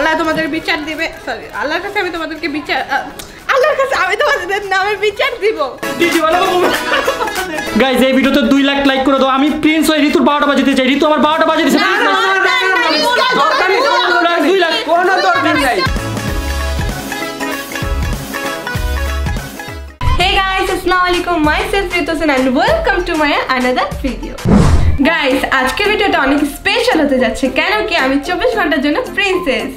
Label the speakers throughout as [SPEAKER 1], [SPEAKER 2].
[SPEAKER 1] আল্লাহ তোমাদের বিচার দিবে। সরি, আল্লাহর কাছে আমি তোমাদেরকে বিচার, আল্লাহর কাছে আমি তোমাদের নামে বিচার দিব।
[SPEAKER 2] গাইস এই ভিডিওতে 2 লাখ লাইক করে দাও। আমি প্রিন্স হই ঋতুর 12টা বাজিতে চাই। ঋতু আমার 12টা বাজিয়ে দিয়েছে। 2 লাখ কোনো দরকার নাই।
[SPEAKER 1] Hey guys, Assalamualaikum. Myself Ritu Sen and welcome to my another video. Guys, আজকের ভিডিওটা অনেক স্পেশাল হতে যাচ্ছে, কেন কি আমি 24 ঘন্টার জন্য প্রিন্সেস।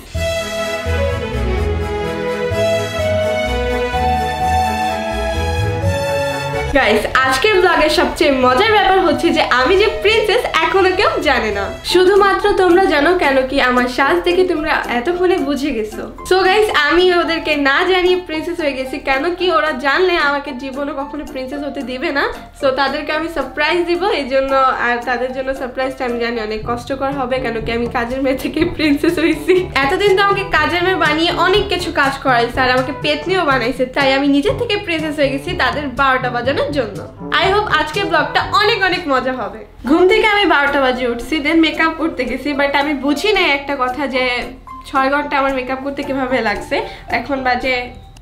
[SPEAKER 1] গাইস, আজকের ব্লগের সবচেয়ে মজার ব্যাপার হচ্ছে যে আমি যে প্রিন্সেস এখনো কেউ জানে না, শুধুমাত্র তোমরা জানো, কেন কি আমার সাজ দেখে তোমরা এতক্ষণে বুঝে গেছো। সো গাইস, আমি ওদেরকে না জানিয়ে প্রিন্সেস হয়ে গেছি, কেন কি ওরা জানলে আমাকে জীবনে কখনো প্রিন্সেস হতে দিবে না। সো তাদেরকে আমি সারপ্রাইজ দিব, এই জন্য। আর তাদের জন্য সারপ্রাইজটা আমি জানি অনেক কষ্টকর হবে, কেন কি আমি কাজের মেয়ে থেকে প্রিন্সেস হয়েছি। এতদিন তো আমাকে কাজের মেয়ে বানিয়ে অনেক কিছু কাজ করাইছে, আর আমাকে পেতনিও বানাইছে, তাই আমি নিজের থেকে প্রিন্সেস হয়ে গেছি তাদের 12টা বাজানোর জন্য। আই হোপ আজকের ব্লগটা অনেক অনেক মজা হবে। ঘুম থেকে আমি 12টা বাজে উঠছি, দেন মেকআপ করতে গেছি, বাট আমি বুঝি নাই একটা কথা যে 6 ঘন্টা আমার মেকআপ করতে কিভাবে লাগছে। এখন বাজে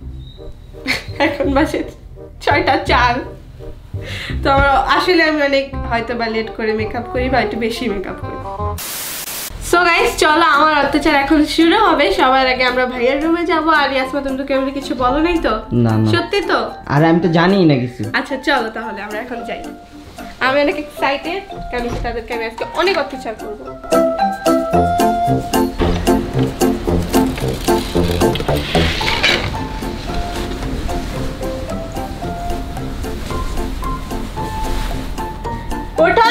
[SPEAKER 1] 6টা 4। তো আসলে আমি অনেক হয়তো বা লেট করে মেকআপ করি বা একটু বেশি মেকআপ করি। সো গাইস, চলো আমার অত্যাচার এখন শুরু হবে। সবার আগে আমরা ভাইয়ের রুমে যাব। আর ইয়াসমা, তুমি তো কেমন কিছু বলো নাই তো?
[SPEAKER 3] না না,
[SPEAKER 1] সত্যি তো?
[SPEAKER 3] আরে আমি তো জানিই না কিছু।
[SPEAKER 1] আচ্ছা চলো তাহলে আমরা এখন যাই। আমি অনেক এক্সাইটেড, কারণ তাদেরকে আমি আজকে অনেক অত্যাচার করবো। ওঠো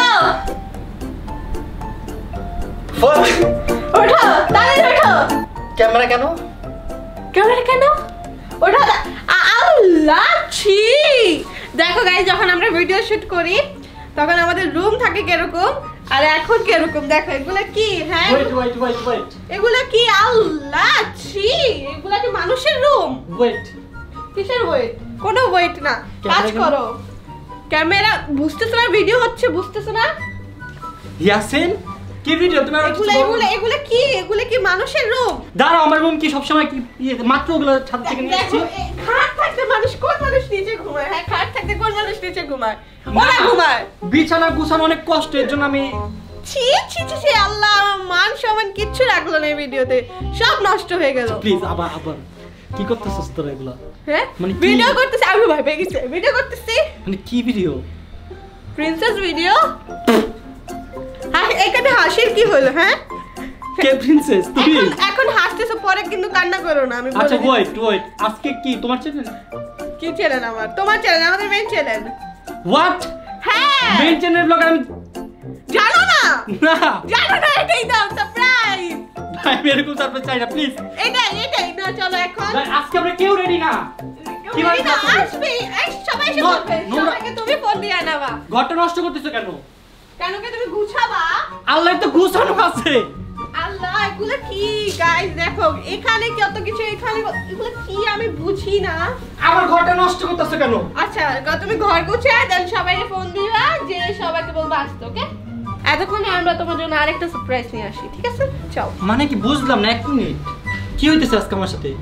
[SPEAKER 1] ওঠো, তাড়াতাড়ি ওঠো।
[SPEAKER 2] ক্যামেরা কেন?
[SPEAKER 1] ক্যামেরা কেন? ওঠো। আল্লাহ, ছি। দেখো গাইস, যখন আমরা ভিডিও শুট করি তখন আমাদের রুম থাকে কিরকম, আর এখন কিরকম। দেখো এগুলা কি? হ্যাঁ,
[SPEAKER 2] ওয়েট
[SPEAKER 1] এগুলা কি? আল্লাহ, ছি। এগুলা কি মানুষের রুম?
[SPEAKER 2] ওয়েট।
[SPEAKER 1] কিসের ওয়েট? কোনো ওয়েট না। কাজ করো। ক্যামেরা বুঝতেছ না? ভিডিও হচ্ছে, বুঝতেছ না?
[SPEAKER 2] ইয়াসিন, কি ভিডিও? তুমি
[SPEAKER 1] এগুলা কি? এগুলা কি মানুষের রুম?
[SPEAKER 2] দাঁড়াও, আমার রুম কি সবসময় কি মাত্র ওগুলো ছাদ থেকে নিয়ে আসছি?
[SPEAKER 1] খাট থাকতে মানুষ, কোন মানুষ নিচে ঘুমায়? হ্যাঁ, খাট থাকতে কোন মানুষ নিচে ঘুমায়? ওরা ঘুমায়।
[SPEAKER 2] বিছানা গুছানো অনেক কষ্ট, এর জন্য আমি
[SPEAKER 1] ছি ছি ছি ছি। আল্লাহ, আমার মান সম্মান কিচ্ছু রাখলো না এই ভিডিওতে, সব নষ্ট হয়ে গেল।
[SPEAKER 2] প্লিজ আবার কি করতেছস তোরা এগুলা?
[SPEAKER 1] হ্যাঁ,
[SPEAKER 2] মানে
[SPEAKER 1] ভিডিও করতেছি। আমি ভয় পেয়ে গেছি, ভিডিও করতেছি।
[SPEAKER 2] মানে কি ভিডিও?
[SPEAKER 1] Princess video. হ্যাঁ, এখানে হাসির কি হলো? হ্যাঁ,
[SPEAKER 2] কে প্রিন্সেস? তুমি
[SPEAKER 1] এখন হাসতেছো, পরে কিন্তু কান্না করো না। আমি
[SPEAKER 2] আচ্ছা ওয়েট, আজকে কি তোমার চ্যানেল?
[SPEAKER 1] কি চ্যানেল? আমার? তোমার চ্যানেল? আমাদের মেইন চ্যানেল।
[SPEAKER 2] হোয়াট?
[SPEAKER 1] হ্যাঁ,
[SPEAKER 2] মেইন চ্যানেল ব্লগ আমি
[SPEAKER 1] জানো না?
[SPEAKER 2] না
[SPEAKER 1] জানো না? এটাই দাও সারপ্রাইজ।
[SPEAKER 2] ভাই, এরকম সারপ্রাইজ চাই না প্লিজ।
[SPEAKER 1] এটাই না। চলো এখন।
[SPEAKER 2] আজকে আমরা কেউ রেডি না। কি ভাই
[SPEAKER 1] আসবে? সবাই এসে বলবে, সবাইকে তুমি ফোন দিয়ে আনাবা।
[SPEAKER 2] ঘরটা নষ্ট করতেছো কেন?
[SPEAKER 1] কেন কি তুমি গুছাবা?
[SPEAKER 2] আল্লাহ তো গুছানো আছে।
[SPEAKER 1] আল্লাহ, এগুলো কি গাইস? দেখো এখানে কত কিছু, এখানে এগুলো কি আমি বুঝি না।
[SPEAKER 2] আমার ঘরটা নষ্ট করতেছো কেন?
[SPEAKER 1] আচ্ছা, তুমি ঘর গুছায় দেন, সবাইকে ফোন দিবা, যে সবাইকে বলবা আসতে। ওকে, এতক্ষণে আমরা তোমার জন্য আরেকটা সারপ্রাইজ নিয়ে আসি, ঠিক আছে? চল।
[SPEAKER 2] মানে কি বুঝলাম না, 1 মিনিট। কি হইতেছে আজকে আমার সাথে?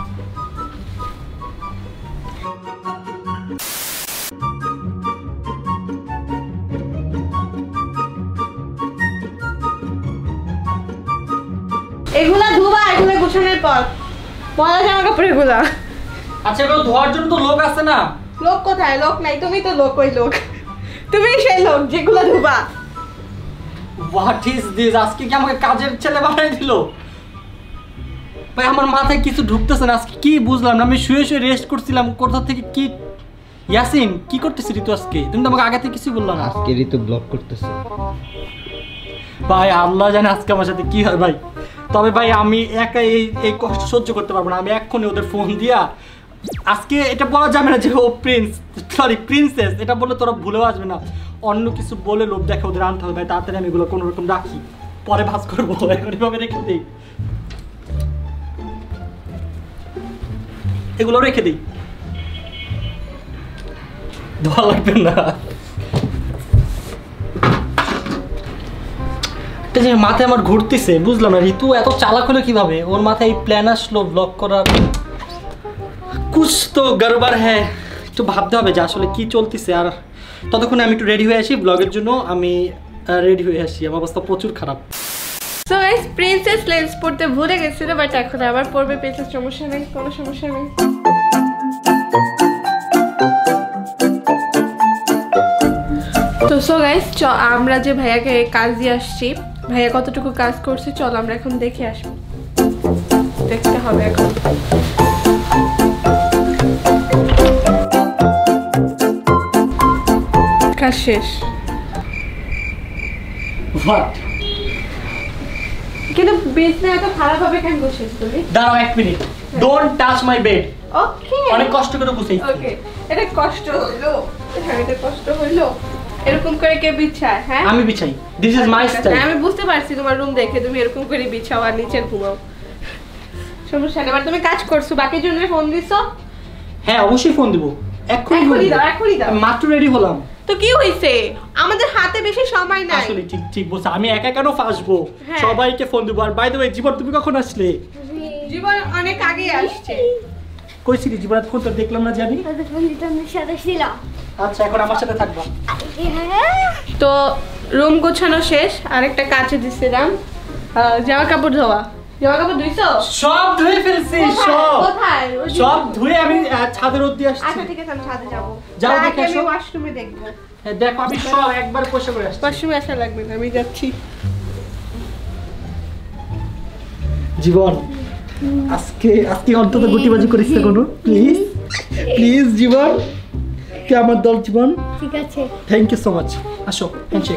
[SPEAKER 1] এগুলা ধোবা, এগুলা গোছানোর পর ময়লা জামা কাপড় এগুলা।
[SPEAKER 2] আচ্ছা, এগুলো ধোয়ার জন্য তো লোক আছে না?
[SPEAKER 1] লোক কোথায়? লোক নাই, তুমি তো লোক। ওই লোক তুমি, সেই লোক যেগুলো ধোবা।
[SPEAKER 2] What is this? আজকে কি আমাকে কাজের ছেলে বানাই দিল? ভাই, আমার মাথায় কিছু ঢুকতেছে না। আজকে কি বুঝলাম না। আমি শুয়ে শুয়ে রেস্ট করছিলাম, কোথা থেকে কি। ইয়াসিন, কি করতেছিস ঋতু আজকে? তুমি তো আমাকে আগে থেকে কিছু বললা না।
[SPEAKER 3] আজকে ঋতু ব্লগ করতেছে।
[SPEAKER 2] ভাই, আল্লাহ জানে আজকে আমার সাথে কি হয় ভাই। তবে ভাই, আমি একা এই কষ্ট সহ্য করতে পারবো না। আমি এক্ষুনি ওদের ফোন দিয়া, আজকে এটা বলা যাবে না যে ও প্রিন্সেস, এটা বললে তোরা ভুলেও আসবে না। অন্য কিছু বলে লোভ দেখে ওদের আনতে হবে ভাই। তাড়াতাড়ি আমি এগুলো কোনো রকম রাখি, পরে ভাজ করবো। এখন এভাবে রেখে দিই, এগুলো রেখে দিই, ধোয়া লাগবে না। এটা যে মাথায় আমার ঘুরতেছে বুঝলাম না, ঋতু এত চালাক হলো কিভাবে? ওর মাথায় এই প্ল্যান আসলো ব্লগ করার। কুছ তো গড়বড় হ্যাঁ, একটু ভাবতে হবে যে আসলে কি চলতেছে। আর ততক্ষণে আমি একটু রেডি হয়ে আসি ব্লগের জন্য। আমি রেডি হয়ে আসি, আমার অবস্থা প্রচুর খারাপ।
[SPEAKER 1] সো গাইস, প্রিন্সেস লেন্স পড়তে ভুলে গেছিল, বাট এখন আবার পড়বে। প্রিন্সেস সমস্যা নেই, কোনো সমস্যা নেই। তো সো গাইস, আমরা যে ভাইয়াকে কাজ দিয়ে আসছি, ভাইয়া কতটুকু কাজ করছে চল আমরা এখন দেখে আসবো। দেখতে হবে এখন। কাজ শেষ। কিন্তু বিছনা এত খারাপ হবে কেন বসেছ তুমি?
[SPEAKER 2] দাঁড়াও এক minute, don't touch my bed.
[SPEAKER 1] Okay,
[SPEAKER 2] অনেক কষ্ট করে গুছাইছি।
[SPEAKER 1] ওকে, এটা কষ্ট হলো, হ্যাঁ এটা কষ্ট হলো। এরকম করে কে বিছায়? হ্যাঁ
[SPEAKER 2] আমি বিছাই, দিস ইজ মাই স্টাইল।
[SPEAKER 1] আমি বুঝতে পারছি তোমার রুম দেখে তুমি এরকম করে বিছাও আর নিচে ঘুমাও, সমস্যা নেই। এবার তুমি কাজ করছো, বাকি জনের ফোন দিছো?
[SPEAKER 2] হ্যাঁ অবশ্যই ফোন দিব,
[SPEAKER 1] এখনই দাও, এখনই দাও।
[SPEAKER 2] মাত্র রেডি হলাম।
[SPEAKER 1] তো কি হইছে, আমাদের হাতে বেশি সময় নাই।
[SPEAKER 2] আসলে ঠিক ঠিক বলছো, আমি একা কেন ফাঁসবো?
[SPEAKER 1] হ্যাঁ।
[SPEAKER 2] সবাইকে ফোন দিব। আর বাই দ্য ওয়ে জীবন, তুমি কখন আসলে?
[SPEAKER 1] জীবন অনেক আগে আসছে।
[SPEAKER 2] কইছিলি জীবন, ফোন তো দেখলাম না জানি। আচ্ছা এখন আমার সাথে থাকবা।
[SPEAKER 1] তো রুম গোছানো শেষ, আরেকটা কাছে দিছিলাম জামা কাপড় ধোয়া। জামা কাপড় ধুইছো?
[SPEAKER 2] সব ধুয়ে ফেলছি, সব
[SPEAKER 1] কোথায়?
[SPEAKER 2] সব ধুয়ে আমি ছাদের রোদ আসছি।
[SPEAKER 1] আচ্ছা ঠিক আছে, আমি ছাদে যাব।
[SPEAKER 2] যাও
[SPEAKER 1] তার
[SPEAKER 2] দেখে
[SPEAKER 1] আগে আমি
[SPEAKER 2] এসো।
[SPEAKER 1] ওয়াশরুমে দেখব।
[SPEAKER 2] হ্যাঁ দেখো, আমি সব একবার পয়সা করে আসছি।
[SPEAKER 1] ওয়াশরুমে আসা লাগবে না, আমি যাচ্ছি।
[SPEAKER 2] জীবন আজকে আজকে অন্তত গুটিবাজি করিস না কোনো, প্লিজ প্লিজ জীবন, কে আমার দল জীবন।
[SPEAKER 4] ঠিক আছে,
[SPEAKER 2] থ্যাংক ইউ সো মাচ। আসো হ্যান্ডশেক।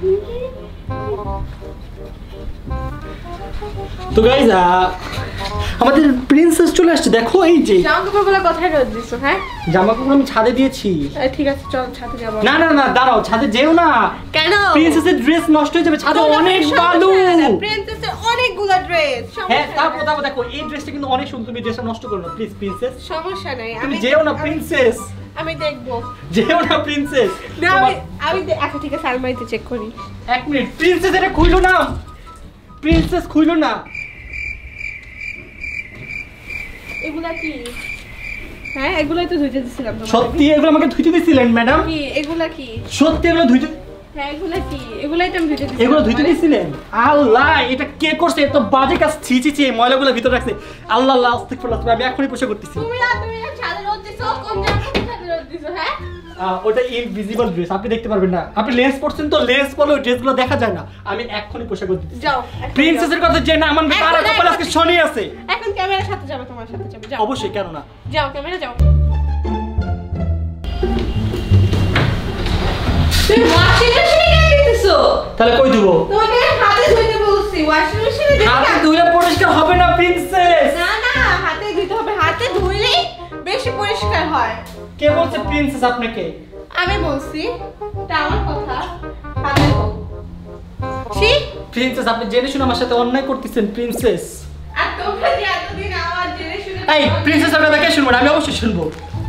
[SPEAKER 2] তো গাইস আমাদের প্রিন্সেস চলে আসছে, দেখো এই যে।
[SPEAKER 1] জামা কাপড়গুলো কোথায় রোদ দিছো? হ্যাঁ
[SPEAKER 2] জামা কাপড় আমি ছাদে দিয়েছি।
[SPEAKER 1] ঠিক আছে চল ছাদে যাব।
[SPEAKER 2] না না না দাঁড়াও, ছাদে যেও না।
[SPEAKER 1] কেন?
[SPEAKER 2] প্রিন্সেসের ড্রেস নষ্ট হয়ে যাবে, ছাদে অনেক বালু।
[SPEAKER 1] প্রিন্সেসের অনেকগুলো ড্রেস।
[SPEAKER 2] হ্যাঁ তারপর দেখো এই ড্রেসটা কিন্তু অনেক সুন্দর, তুমি ড্রেসটা নষ্ট করো না প্লিজ প্রিন্সেস।
[SPEAKER 1] সমস্যা নাই,
[SPEAKER 2] তুমি যেও না প্রিন্সেস,
[SPEAKER 1] আমি দেখবো।
[SPEAKER 2] যেও না প্রিন্সেস।
[SPEAKER 1] না আমি আচ্ছা ঠিক আছে, আলমারিতে চেক করি।
[SPEAKER 2] এক মিনিট, প্রিন্সেস এটা খুইলো না, প্রিন্সেস খুইলো না।
[SPEAKER 1] এগুলা কি? হ্যাঁ এগুলাই তো ধুইতে দিছিলাম তোমাকে।
[SPEAKER 2] সত্যি এগুলো আমাকে ধুইতে দিছিলেন ম্যাডাম?
[SPEAKER 1] কি এগুলা কি?
[SPEAKER 2] সত্যি এগুলো ধুইতে?
[SPEAKER 1] হ্যাঁ এগুলা কি? এগুলাই তো আমি ধুইতে দিছিলাম।
[SPEAKER 2] এগুলো ধুইতে দিছিলেন? আল্লাহ এটা কে করছে? এত বাজে কাজ, ছি ছি ছি, ময়লাগুলো ভিতরে রাখছে। আল্লাহ আল্লাহ আস্তাগফিরুল্লাহ, আমি এখনই পোষা করতেছি।
[SPEAKER 1] তুমি ছাদে রোদ দিছো, কোন জায়গায় ছাদে রোদ দিছো? হ্যাঁ
[SPEAKER 2] ওটা ইনভিজিবল ড্রেস, আপনি দেখতে পারবেন না। আপনি লেন্স পরছেন তো, লেন্স পরলে ওই ড্রেসগুলো দেখা যায় না। আমি এখনই পোশাক করতেছি।
[SPEAKER 1] যাও
[SPEAKER 2] প্রিন্সেসের কথা যে না আমার তার কপালে আজকে শনি আছে।
[SPEAKER 1] এখন ক্যামেরার সাথে যাবো, তোমার সাথে যাবো। যাও
[SPEAKER 2] অবশ্যই, কেন না।
[SPEAKER 1] যাও ক্যামেরা যাও। তুমি ওয়াশিং মেশিনে কেন দিতেছো?
[SPEAKER 2] তাহলে কই দিব?
[SPEAKER 1] তোমাকে হাতে ধুইতে বলছি, ওয়াশিং মেশিনে দিতে।
[SPEAKER 2] হাতে ধুইলে পরিষ্কার হবে না প্রিন্সেস।
[SPEAKER 1] না না, হাতে ধুইতে হবে, হাতে ধুইলেই বেশি পরিষ্কার হয়।
[SPEAKER 2] কে বলছে প্রিন্সেস আপনাকে?
[SPEAKER 1] আমি বলছি, এটা আমার কথা। হাতে ধো। ঠিক?
[SPEAKER 2] প্রিন্সেস আপনি জেনে শুনে আমার সাথে অন্যায় করতেছেন প্রিন্সেস।
[SPEAKER 1] আর তোমরা যে এতদিন আমার জেনে শুনে
[SPEAKER 2] এই প্রিন্সেস আপনারা কে শুনবো না? আমি অবশ্যই শুনবো।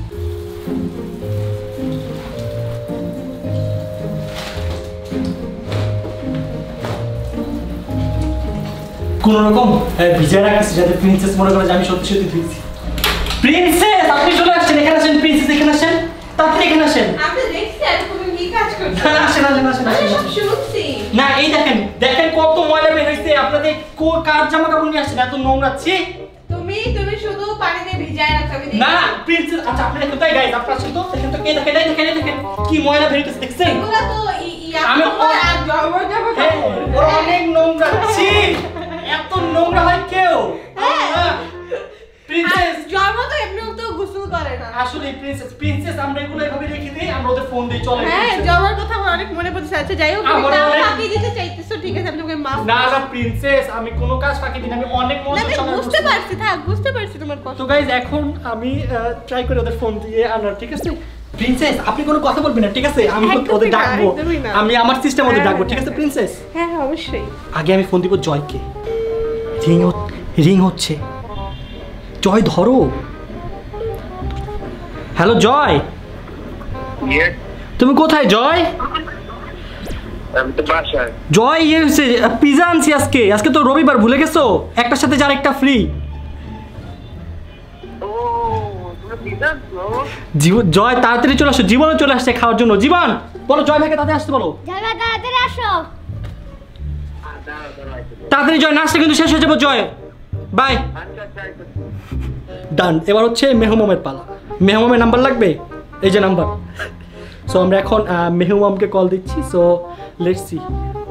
[SPEAKER 2] কোন রকম ভিজা রাখছি যাতে প্রিন্সেস মনে করে যে আমি সত্যি সত্যি ধুইছি। প্রিন্সেস আপনি চলে আসছেন, এখানে আসেন প্রিন্সেস, এখানে আসেন, তাড়াতাড়ি এখানে আসেন।
[SPEAKER 1] আমি দেখছি আর তুমি কি কাজ করছো।
[SPEAKER 2] আসেন আসেন আসেন
[SPEAKER 1] আমি
[SPEAKER 2] আসেন।
[SPEAKER 1] সব শুনছি।
[SPEAKER 2] না এই দেখেন দেখেন কত ময়লা বের হইছে। আপনাদের কার জামা কাপড় নিয়ে আসছেন এত নোংরা? ছি।
[SPEAKER 1] তুমি শুধু পানিতে ভিজায় রাখো, আমি দেখি।
[SPEAKER 2] না প্রিন্সেস, আচ্ছা আপনি দেখেন তাই গাইস, আপনারা শুধু দেখেন তো, কে দেখেন, এই দেখেন এই দেখেন কি ময়লা বের হইছে, দেখছেন?
[SPEAKER 1] এগুলা তো
[SPEAKER 2] আমি
[SPEAKER 1] আর জবর জবর
[SPEAKER 2] হ্যাঁ ওরা অনেক নোংরা। ছি, এত নোংরা হয় কেউ? প্রিন্সেস
[SPEAKER 1] জবর তো এমনিও তো গোসল করে না।
[SPEAKER 2] আসলে প্রিন্সেস আমরা এগুলো এভাবে রেখে দিই, আমরা ওদের ফোন দিই চলে।
[SPEAKER 1] হ্যাঁ জবর কথা আমার অনেক মনে পড়ছে। আচ্ছা যাই হোক, তুমি
[SPEAKER 2] আমার
[SPEAKER 1] তাও
[SPEAKER 2] অনেক-
[SPEAKER 1] ফাঁকি দিতে চাইতেছো, ঠিক আছে আমি তোমাকে মাফ।
[SPEAKER 2] না না প্রিন্সেস আমি কোনো কাজ ফাঁকি দিই না, আমি অনেক
[SPEAKER 1] না,
[SPEAKER 2] মজা
[SPEAKER 1] আমি
[SPEAKER 2] সঙ্গে
[SPEAKER 1] বুঝতে পারছি, থাক বুঝতে পারছি তোমার কথা।
[SPEAKER 2] তো গাইজ এখন আমি ট্রাই করি ওদের ফোন দিয়ে আনার, ঠিক আছে? প্রিন্সেস আপনি কোনো কথা বলবেন না, ঠিক আছে? আমি
[SPEAKER 1] একদমই
[SPEAKER 2] ওদের
[SPEAKER 1] না,
[SPEAKER 2] ডাকবো,
[SPEAKER 1] একদমই না।
[SPEAKER 2] আমি আমার সিস্টেম ওদের
[SPEAKER 1] হ্যাঁ,
[SPEAKER 2] ডাকবো, ঠিক আছে
[SPEAKER 1] হ্যাঁ,
[SPEAKER 2] প্রিন্সেস?
[SPEAKER 1] হ্যাঁ হ্যাঁ অবশ্যই।
[SPEAKER 2] আগে আমি ফোন দিব জয়কে। রিং হচ্ছে। জয় ধরো। হ্যালো জয়, তুমি কোথায় জয়?
[SPEAKER 4] আমি তো বাসায়।
[SPEAKER 2] জয় ইয়ে হচ্ছে পিজা আনছি আজকে তো রবিবার ভুলে গেছো একটার সাথে যার একটা ফ্রি।
[SPEAKER 4] ও তুমি পিজা আনছো?
[SPEAKER 2] জয় তাড়াতাড়ি চলে আসো, জীবনও চলে আসছে খাওয়ার জন্য। জীবন বলো জয় ভাইকে তাড়াতাড়ি আসতে বলো।
[SPEAKER 5] জয় ভাই তাড়াতাড়ি আসো।
[SPEAKER 2] তাড়াতাড়ি জয়, নাচটা কিন্তু শেষ হয়ে যাবো জয়। বাই। ডান। এবার হচ্ছে মেহমামের পালা। মেহমামের নাম্বার লাগবে, এই যে নাম্বার। সো আমরা এখন মেহমামকে কল দিচ্ছি। So let's see.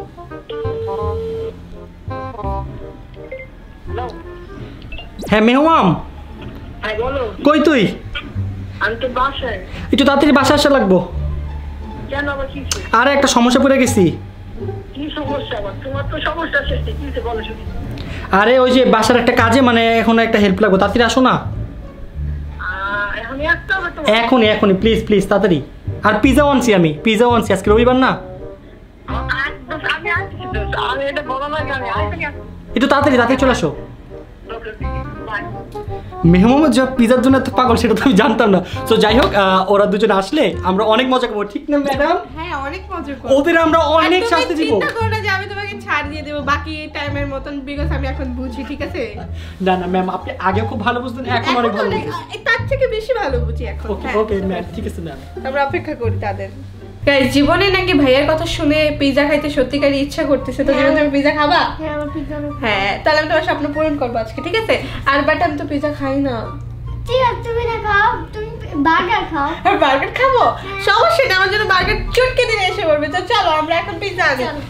[SPEAKER 2] হ্যাঁ মেহমাম,
[SPEAKER 4] হ্যাঁ বলো।
[SPEAKER 2] কই তুই?
[SPEAKER 4] আমি তো বাসায়।
[SPEAKER 2] একটু তাড়াতাড়ি বাসা আসা লাগবো।
[SPEAKER 4] কেন আবার কি?
[SPEAKER 2] আরে একটা সমস্যা পড়ে গেছি।
[SPEAKER 4] কি সমস্যা আবার? তোমার তো সমস্যা শেষ নেই, কি বলো শুনি।
[SPEAKER 2] আরে ওই যে বাসার একটা কাজে মানে এখন একটা হেল্প লাগবে, তাড়াতাড়ি আসো না।
[SPEAKER 4] এখনই আসতে হবে তো?
[SPEAKER 2] এখনই প্লিজ প্লিজ তাড়াতাড়ি। আর পিজা আনছি, আমি পিজা আনছি, আজকে রবিবার না।
[SPEAKER 4] আমি আসছি তো, আমি এটা বলা লাগে, আমি আসছি।
[SPEAKER 2] একটু তাড়াতাড়ি চলে আসো।
[SPEAKER 4] বাই।
[SPEAKER 2] মেহমামের যে পিজার জন্য এত পাগল সেটা তো আমি জানতাম না। তো যাই হোক, ওরা দুজন আসলে আমরা অনেক মজা করবো, ঠিক না ম্যাডাম?
[SPEAKER 1] হ্যাঁ অনেক মজা করব।
[SPEAKER 2] ওদের আমরা অনেক শাস্তি দিব।
[SPEAKER 1] চিন্তা করো না যে আমি তোমাকে ছাড় দিয়ে দেব বাকি টাইমের মতন, বিকজ আমি এখন বুঝি, ঠিক আছে?
[SPEAKER 2] না না ম্যাম, আপনি আগে খুব ভালো বুঝতেন, এখন অনেক ভালো বুঝতেন।
[SPEAKER 1] তার থেকে বেশি ভালো বুঝি এখন।
[SPEAKER 2] ওকে
[SPEAKER 1] হ্যাঁ।
[SPEAKER 2] ওকে ম্যাম, ঠিক আছে ম্যাম।
[SPEAKER 1] আমরা অপেক্ষা করি তাদের। গাইস, জীবনে নাকি ভাইয়ের কথা শুনে পিজা খাইতে সত্যিকারই ইচ্ছা করতেছে। তো জীবনে তুমি পিজা খাবা?
[SPEAKER 5] হ্যাঁ আমার পিজ্জা।
[SPEAKER 1] হ্যাঁ, তাহলে আমি তোমার স্বপ্ন পূরণ করবো আজকে, ঠিক আছে? আর বাট আমি তো পিজা খাই না।
[SPEAKER 5] ঠিক আছে তুমি না খাও, তুমি বার্গার খাও।
[SPEAKER 1] আর বার্গার খাবো? সমস্যা নেই, আমার জন্য বার্গার চটকে দিনে এসে পড়বে। তো চলো আমরা এখন পিজা আনি।
[SPEAKER 5] চলো।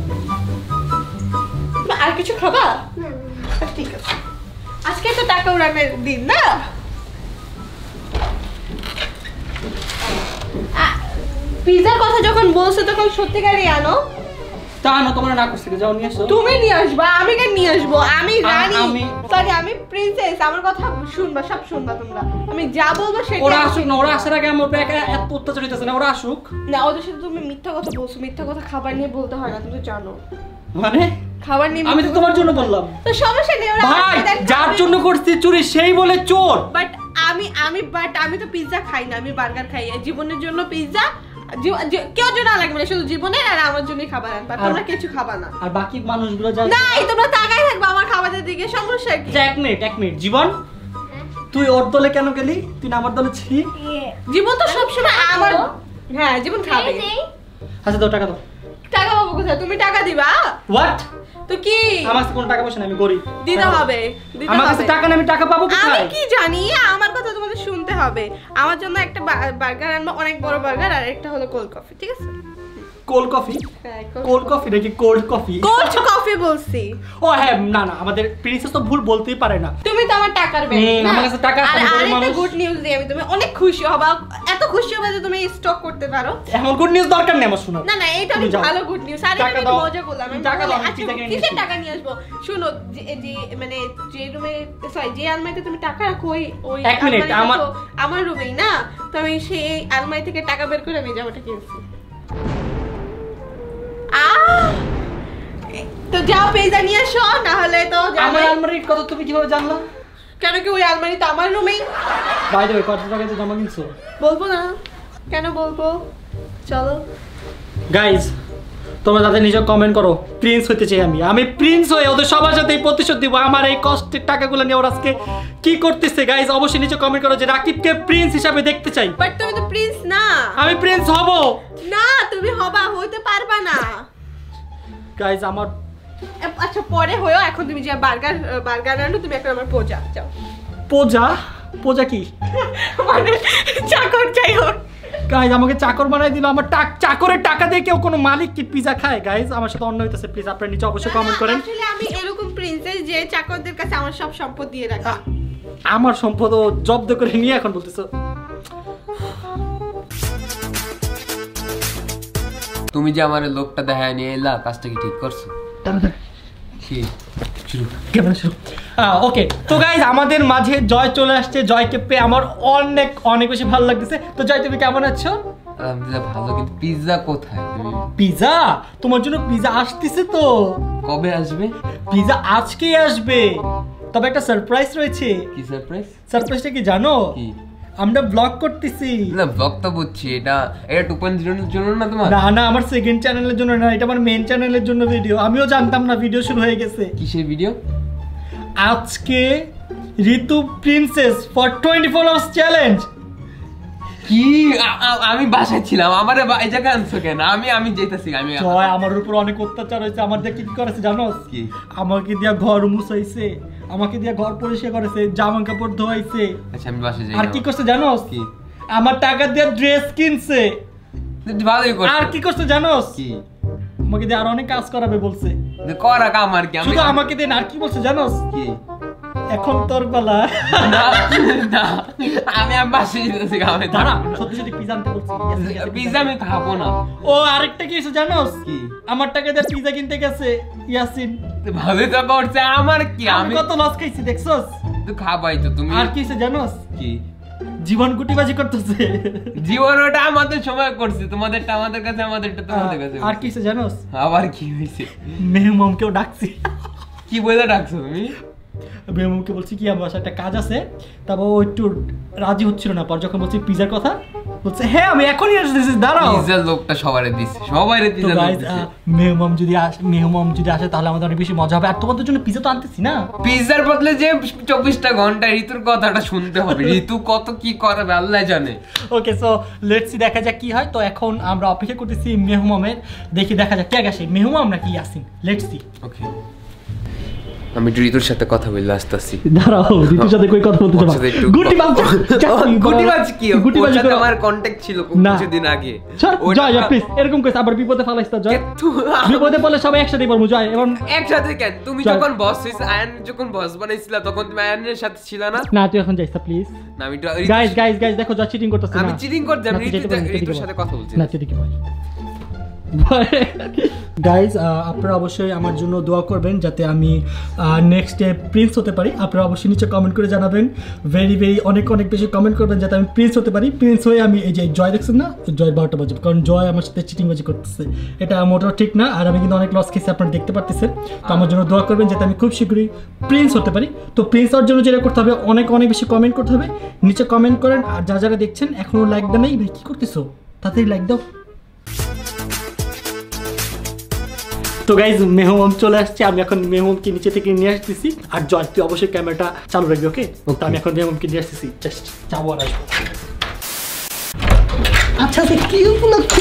[SPEAKER 1] আর কিছু খাবা? ঠিক আছে, আজকে তো টাকা উড়ানোর দিন না। পিজার কথা যখন বলছো তখন সত্যিকারই আনো।
[SPEAKER 2] তা না তোমরা না করছি, যাও নিয়ে আসো।
[SPEAKER 1] তুমি নিয়ে আসবা, আমি কেন নিয়ে আসবো? আমি রানী,
[SPEAKER 2] আমি-
[SPEAKER 1] সরি আমি প্রিন্সেস। আমার কথা শুনবা, সব শুনবা তোমরা। আমি যা বলবো সেটা।
[SPEAKER 2] ওরা আসুক না, ওরা আসার আগে আমার উপরে এত অত্যাচার হইতেছে না, ওরা আসুক।
[SPEAKER 1] না, ওদের সাথে তুমি মিথ্যা কথা বলছো। মিথ্যা কথা খাবার নিয়ে বলতে হয় না, তুমি তো জানো।
[SPEAKER 2] মানে
[SPEAKER 1] খাবার নিয়ে
[SPEAKER 2] আমি তো তোমার জন্য বললাম।
[SPEAKER 1] তো সমস্যা নেই, ওরা
[SPEAKER 2] ভাই যার জন্য করছি চুরি সেই বলে চোর।
[SPEAKER 1] বাট আমি তো পিৎজা খাই না, আমি বার্গার খাই। জীবনের জন্য পিৎজা কেউ জন্য লাগবে না, শুধু জীবনের আর আমার জন্যই খাবার আনবা। তোমরা কিছু খাবা না।
[SPEAKER 2] আর বাকি মানুষগুলো যা
[SPEAKER 1] না, তোমরা তাকাই থাকবে আমার খাবারের দিকে, সমস্যা কি?
[SPEAKER 2] এক মিনিট জীবন, তুই ওর দলে কেন গেলি? তুই না আমার দলে ছিলি।
[SPEAKER 1] জীবন তো সবসময় আমার। হ্যাঁ জীবন খাবে।
[SPEAKER 2] আচ্ছা দাও টাকা দাও।
[SPEAKER 1] টাকা পাবো কোথায়? তুমি টাকা দিবা?
[SPEAKER 2] হোয়াট?
[SPEAKER 1] তো কি?
[SPEAKER 2] আমার কাছে কোনো টাকা পয়সা নেই, আমি গরিব।
[SPEAKER 1] দিতে হবে, দিতে
[SPEAKER 2] আমার কাছে
[SPEAKER 1] হবে।
[SPEAKER 2] টাকা নেই, আমি টাকা পাবো
[SPEAKER 1] আমি
[SPEAKER 2] কোথায়?
[SPEAKER 1] কি জানি? আমার কথা তোমাদের শুনতে হবে। আমার জন্য একটা বার্গার আনবো, অনেক বড় বার্গার, আর একটা হলো কোল্ড কফি, ঠিক আছে?
[SPEAKER 2] Cold coffee?
[SPEAKER 1] হ্যাঁ
[SPEAKER 2] কোল্ড কফি নাকি কোল্ড কফি?
[SPEAKER 1] কোল্ড কফি বলছি।
[SPEAKER 2] ও হ্যাঁ, না না, আমাদের প্রিন্সেস তো ভুল বলতেই পারে না।
[SPEAKER 1] তুমি তো আমার টাকার ব্যাগ।
[SPEAKER 2] আমার কাছে টাকা আছে,
[SPEAKER 1] আর
[SPEAKER 2] আমি গরিব
[SPEAKER 1] আরেকটা
[SPEAKER 2] মানুষ।
[SPEAKER 1] গুড নিউজ দিই আমি, তুমি অনেক খুশি হবা। এত খুশি হবে যে তুমি স্টক করতে পারো।
[SPEAKER 2] এমন গুড নিউজ দরকার নেই আমার শোনার।
[SPEAKER 1] না না, এটা
[SPEAKER 2] তুমি
[SPEAKER 1] অনেক
[SPEAKER 2] যাও।
[SPEAKER 1] ভালো গুড নিউজ। আর
[SPEAKER 2] টাকা
[SPEAKER 1] এটা আমি
[SPEAKER 2] দাও।
[SPEAKER 1] মজা করলাম। আমি
[SPEAKER 2] টাকা দাও, আমি
[SPEAKER 1] আচ্ছা,
[SPEAKER 2] পিৎজা কিনে নিয়ে
[SPEAKER 1] কিসের
[SPEAKER 2] আসবো।
[SPEAKER 1] টাকা নিয়ে আসবো? শুনো, যে মানে যে রুমে, সরি যে আলমারিতে তুমি টাকা রাখো, ওই
[SPEAKER 2] এক মিনিট,
[SPEAKER 1] আলমারিটা
[SPEAKER 2] আমার-
[SPEAKER 1] তো আমার রুমেই না। তো আমি সেই আলমারি থেকে টাকা বের করে আমি জামাটা কিনছি। তো যাও পিৎজা নিয়ে এসো, না হলে তো
[SPEAKER 2] আমার আলমারির কথা তুমি কিভাবে জানলা?
[SPEAKER 1] কেন কি ওই আলমারি তো আমার রুমেই।
[SPEAKER 2] বাই দ্য ওয়ে, কত টাকা দিয়ে জামা কিনছো?
[SPEAKER 1] বলবো না, কেন বলবো? চলো
[SPEAKER 2] গাইজ, তোমরা তাদের নিজে কমেন্ট করো, প্রিন্স হতে চাই আমি প্রিন্স হয়ে ওদের সবার সাথে প্রতিশোধ দিব। আমার এই কষ্টের টাকাগুলো নিয়ে ওরা আজকে কি করতেছে গাইজ, অবশ্যই নিচে কমেন্ট করো যে রাকিবকে প্রিন্স হিসাবে দেখতে চাই।
[SPEAKER 1] বাট তুমি তো প্রিন্স না।
[SPEAKER 2] আমি প্রিন্স হব
[SPEAKER 1] না, তুমি হবা, হইতে পারবা না
[SPEAKER 2] গাইজ। আমার
[SPEAKER 1] আচ্ছা পরে হয়েও, এখন তুমি যে বার্গার আনো, তুমি এখন আমার পূজা যাও।
[SPEAKER 2] পূজা কি
[SPEAKER 1] মানে চাকর, যাই হোক।
[SPEAKER 2] গাইজ আমাকে চাকর বানাই দিল। আমার চাকরের টাকা দিয়ে কেউ কোনো মালিক কি পিজা খায়? গাইজ আমার সাথে অন্য হইতেছে, প্লিজ আপনারা নিচে অবশ্যই কমেন্ট করেন।
[SPEAKER 1] আসলে আমি এরকম প্রিন্সেস যে চাকরদের কাছে আমার সব সম্পদ দিয়ে রাখা।
[SPEAKER 2] আমার সম্পদ জব্দ করে নিয়ে এখন বলতেছো।
[SPEAKER 6] তুমি যে আমার লোকটা দেখায় নিয়ে এলা, কাজটা কি ঠিক করছো? কি শুরু?
[SPEAKER 2] ওকে, তো গাইজ আমাদের মাঝে জয় চলে আসছে। জয়কে পেয়ে আমার অনেক অনেক বেশি ভালো লাগতেছে। তো জয়, তুমি কেমন আছো?
[SPEAKER 6] আলহামদুলিল্লাহ ভালো, কিন্তু পিৎজা কোথায়? তুমি
[SPEAKER 2] পিজা? তোমার জন্য পিজা আসতেছে তো।
[SPEAKER 6] কবে আসবে?
[SPEAKER 2] পিজা আজকেই আসবে, তবে একটা সারপ্রাইজ রয়েছে।
[SPEAKER 6] কি সারপ্রাইজ?
[SPEAKER 2] সারপ্রাইজটা কি জানো?
[SPEAKER 6] কি?
[SPEAKER 2] আমরা ব্লগ করতেছি।
[SPEAKER 6] না ব্লগ তো বুঝছি, এটা 2.0 এর জন্য না তোমার?
[SPEAKER 2] না না, আমার সেকেন্ড চ্যানেলের জন্য না, এটা আমার মেইন চ্যানেলের জন্য ভিডিও। আমিও জানতাম না ভিডিও শুরু হয়ে গেছে।
[SPEAKER 6] কিসের ভিডিও?
[SPEAKER 2] আজকে Ritu princess for 24 hours challenge.
[SPEAKER 6] কি আমি বাসায় ছিলাম, আমারে এই জায়গায় আনছো কেন? আমি যেতেছি। আমি
[SPEAKER 2] জয়, আমার উপর অনেক অত্যাচার হয়েছে। আমার দিয়ে কি কি করেছে জানোস?
[SPEAKER 6] কি?
[SPEAKER 2] আমাকে দিয়া ঘর মুছাইছে, আমাকে দিয়া ঘর পরিষ্কার করেছে, জামা কাপড় ধোয়াইছে।
[SPEAKER 6] আচ্ছা আমি বাসায় যাই।
[SPEAKER 2] আর কি করছে জানোস?
[SPEAKER 6] কি?
[SPEAKER 2] আমার টাকা দিয়ে ড্রেস কিনছে।
[SPEAKER 6] ভালোই করছে।
[SPEAKER 2] আর কি করছে জানোস?
[SPEAKER 6] কি?
[SPEAKER 2] আমাকে দিয়ে আরো অনেক কাজ করাবে বলছে।
[SPEAKER 6] করা কাম আর কি।
[SPEAKER 2] শুধু আমাকে দিয়ে না, আর কি বলছে জানোস?
[SPEAKER 6] কি?
[SPEAKER 2] এখন তোর বেলা।
[SPEAKER 6] না না, আমি বাসায় যেতেছি। আমি
[SPEAKER 2] দাঁড়া, সত্যি সত্যি পিজা আনতে বলছি।
[SPEAKER 6] পিজা আমি খাবো না।
[SPEAKER 2] ও আরেকটা কি হয়েছে জানোস?
[SPEAKER 6] কি?
[SPEAKER 2] আমার টাকা দিয়ে পিজা কিনতে গেছে ইয়াসিন।
[SPEAKER 6] ভালোই তো করছে। আমার কি?
[SPEAKER 2] আমি কত লস খাইছি দেখছস?
[SPEAKER 6] তো খাবাই তো তুমি।
[SPEAKER 2] আর কি হয়েছে জানোস?
[SPEAKER 6] কি?
[SPEAKER 2] জীবন গুটিবাজি করতেছে।
[SPEAKER 6] জীবন ওটা আমাদের সময় করছে, তোমাদেরটা আমাদের কাছে, আমাদেরটা তোমাদের কাছে।
[SPEAKER 2] আর কি হয়েছে জানোস?
[SPEAKER 6] আবার কি হয়েছে?
[SPEAKER 2] মেহমামকেও ডাকছি।
[SPEAKER 6] কি বলে ডাকছো তুমি?
[SPEAKER 2] মেহমামকে বলছি কি আমার বাসায় একটা কাজ আছে, তারপর ও একটু রাজি হচ্ছিল না। পর যখন বলছি পিজার কথা, বলছে হ্যাঁ আমি এখনই আসতেছি, দাঁড়াও।
[SPEAKER 6] পিজার লোকটা সবারে দিছে, সবাইরে পিজা দিছে।
[SPEAKER 2] মেহমাম যদি আসে তাহলে আমাদের অনেক বেশি মজা হবে। আর তোমাদের জন্য পিজা তো আনতেছি না।
[SPEAKER 6] পিজার বদলে যে 24টা ঘন্টা ঋতুর কথাটা শুনতে হবে। ঋতু কত কি করবে আল্লাহ জানে।
[SPEAKER 2] ওকে, সো লেটস সি, দেখা যাক কি হয়। তো এখন আমরা অপেক্ষা করতেছি মেহমামের, দেখি দেখা যাক কে আসে, মেহমাম নাকি ইয়াসিন। Let's see.
[SPEAKER 6] ওকে, আমি ঋতুর সাথে কথা বলতে আসতেছি।
[SPEAKER 2] দাঁড়াও, ঋতুর সাথে কই কথা বলতে যাবা?
[SPEAKER 6] গুটিবাজ কি? ওর সাথে আমার কন্টাক্ট ছিল কিছুদিন আগে।
[SPEAKER 2] জয় প্লিজ এরকম কইছ, আবার বিপদে ফালাইছ না জয়। বিপদে পড়লে সবাই একসাথে পড়মু জয়। এবং
[SPEAKER 6] একসাথে কেন? তুমি যখন বস হইছ, আয়ন যখন বস বানাইছিলা, তখন তুমি আয়নের সাথে ছিল না?
[SPEAKER 2] না তুই এখন যাইছ প্লিজ।
[SPEAKER 6] না আমি
[SPEAKER 2] গাইস দেখো জয় চিটিং করতেছ না।
[SPEAKER 6] আমি চিটিং করতে, আমি ঋতুর সাথে কথা বলছি
[SPEAKER 2] না। তুই কি ভাই গাইজ, আপনারা অবশ্যই আমার জন্য দোয়া করবেন যাতে আমি নেক্সট ডে প্রিন্স হতে পারি। আপনারা অবশ্যই নিচে কমেন্ট করে জানাবেন, ভেরি অনেক বেশি কমেন্ট করবেন যাতে আমি প্রিন্স হতে পারি। প্রিন্স হয়ে আমি এই যে জয় দেখছেন না, জয়ের 12টা বাজবে, কারণ জয় আমার সাথে চিটিংবাজি করতেছে, এটা মোটেও ঠিক না। আর আমি কিন্তু অনেক লস খেয়েছি, আপনারা দেখতে পারতেছেন। তো আমার জন্য দোয়া করবেন যাতে আমি খুব শীঘ্রই প্রিন্স হতে পারি। তো প্রিন্স হওয়ার জন্য যেটা করতে হবে, অনেক বেশি কমেন্ট করতে হবে। নিচে কমেন্ট করেন। আর যারা দেখছেন এখনও লাইক দেন নাই, ভাই কী করতেছো, তাড়াতাড়ি লাইক দাও। তো গাইজ, মেহমাম চলে আসছে, আমি এখন মেহমামকে নিচে থেকে নিয়ে আসতেছি। আর জয় তুই অবশ্যই ক্যামেরাটা চালু রাখবি, ওকে? তো আমি এখন মেহমামকে নিয়ে আসতেছি, জাস্ট যাবো আর আসবো।
[SPEAKER 7] আচ্ছা কি উপলক্ষে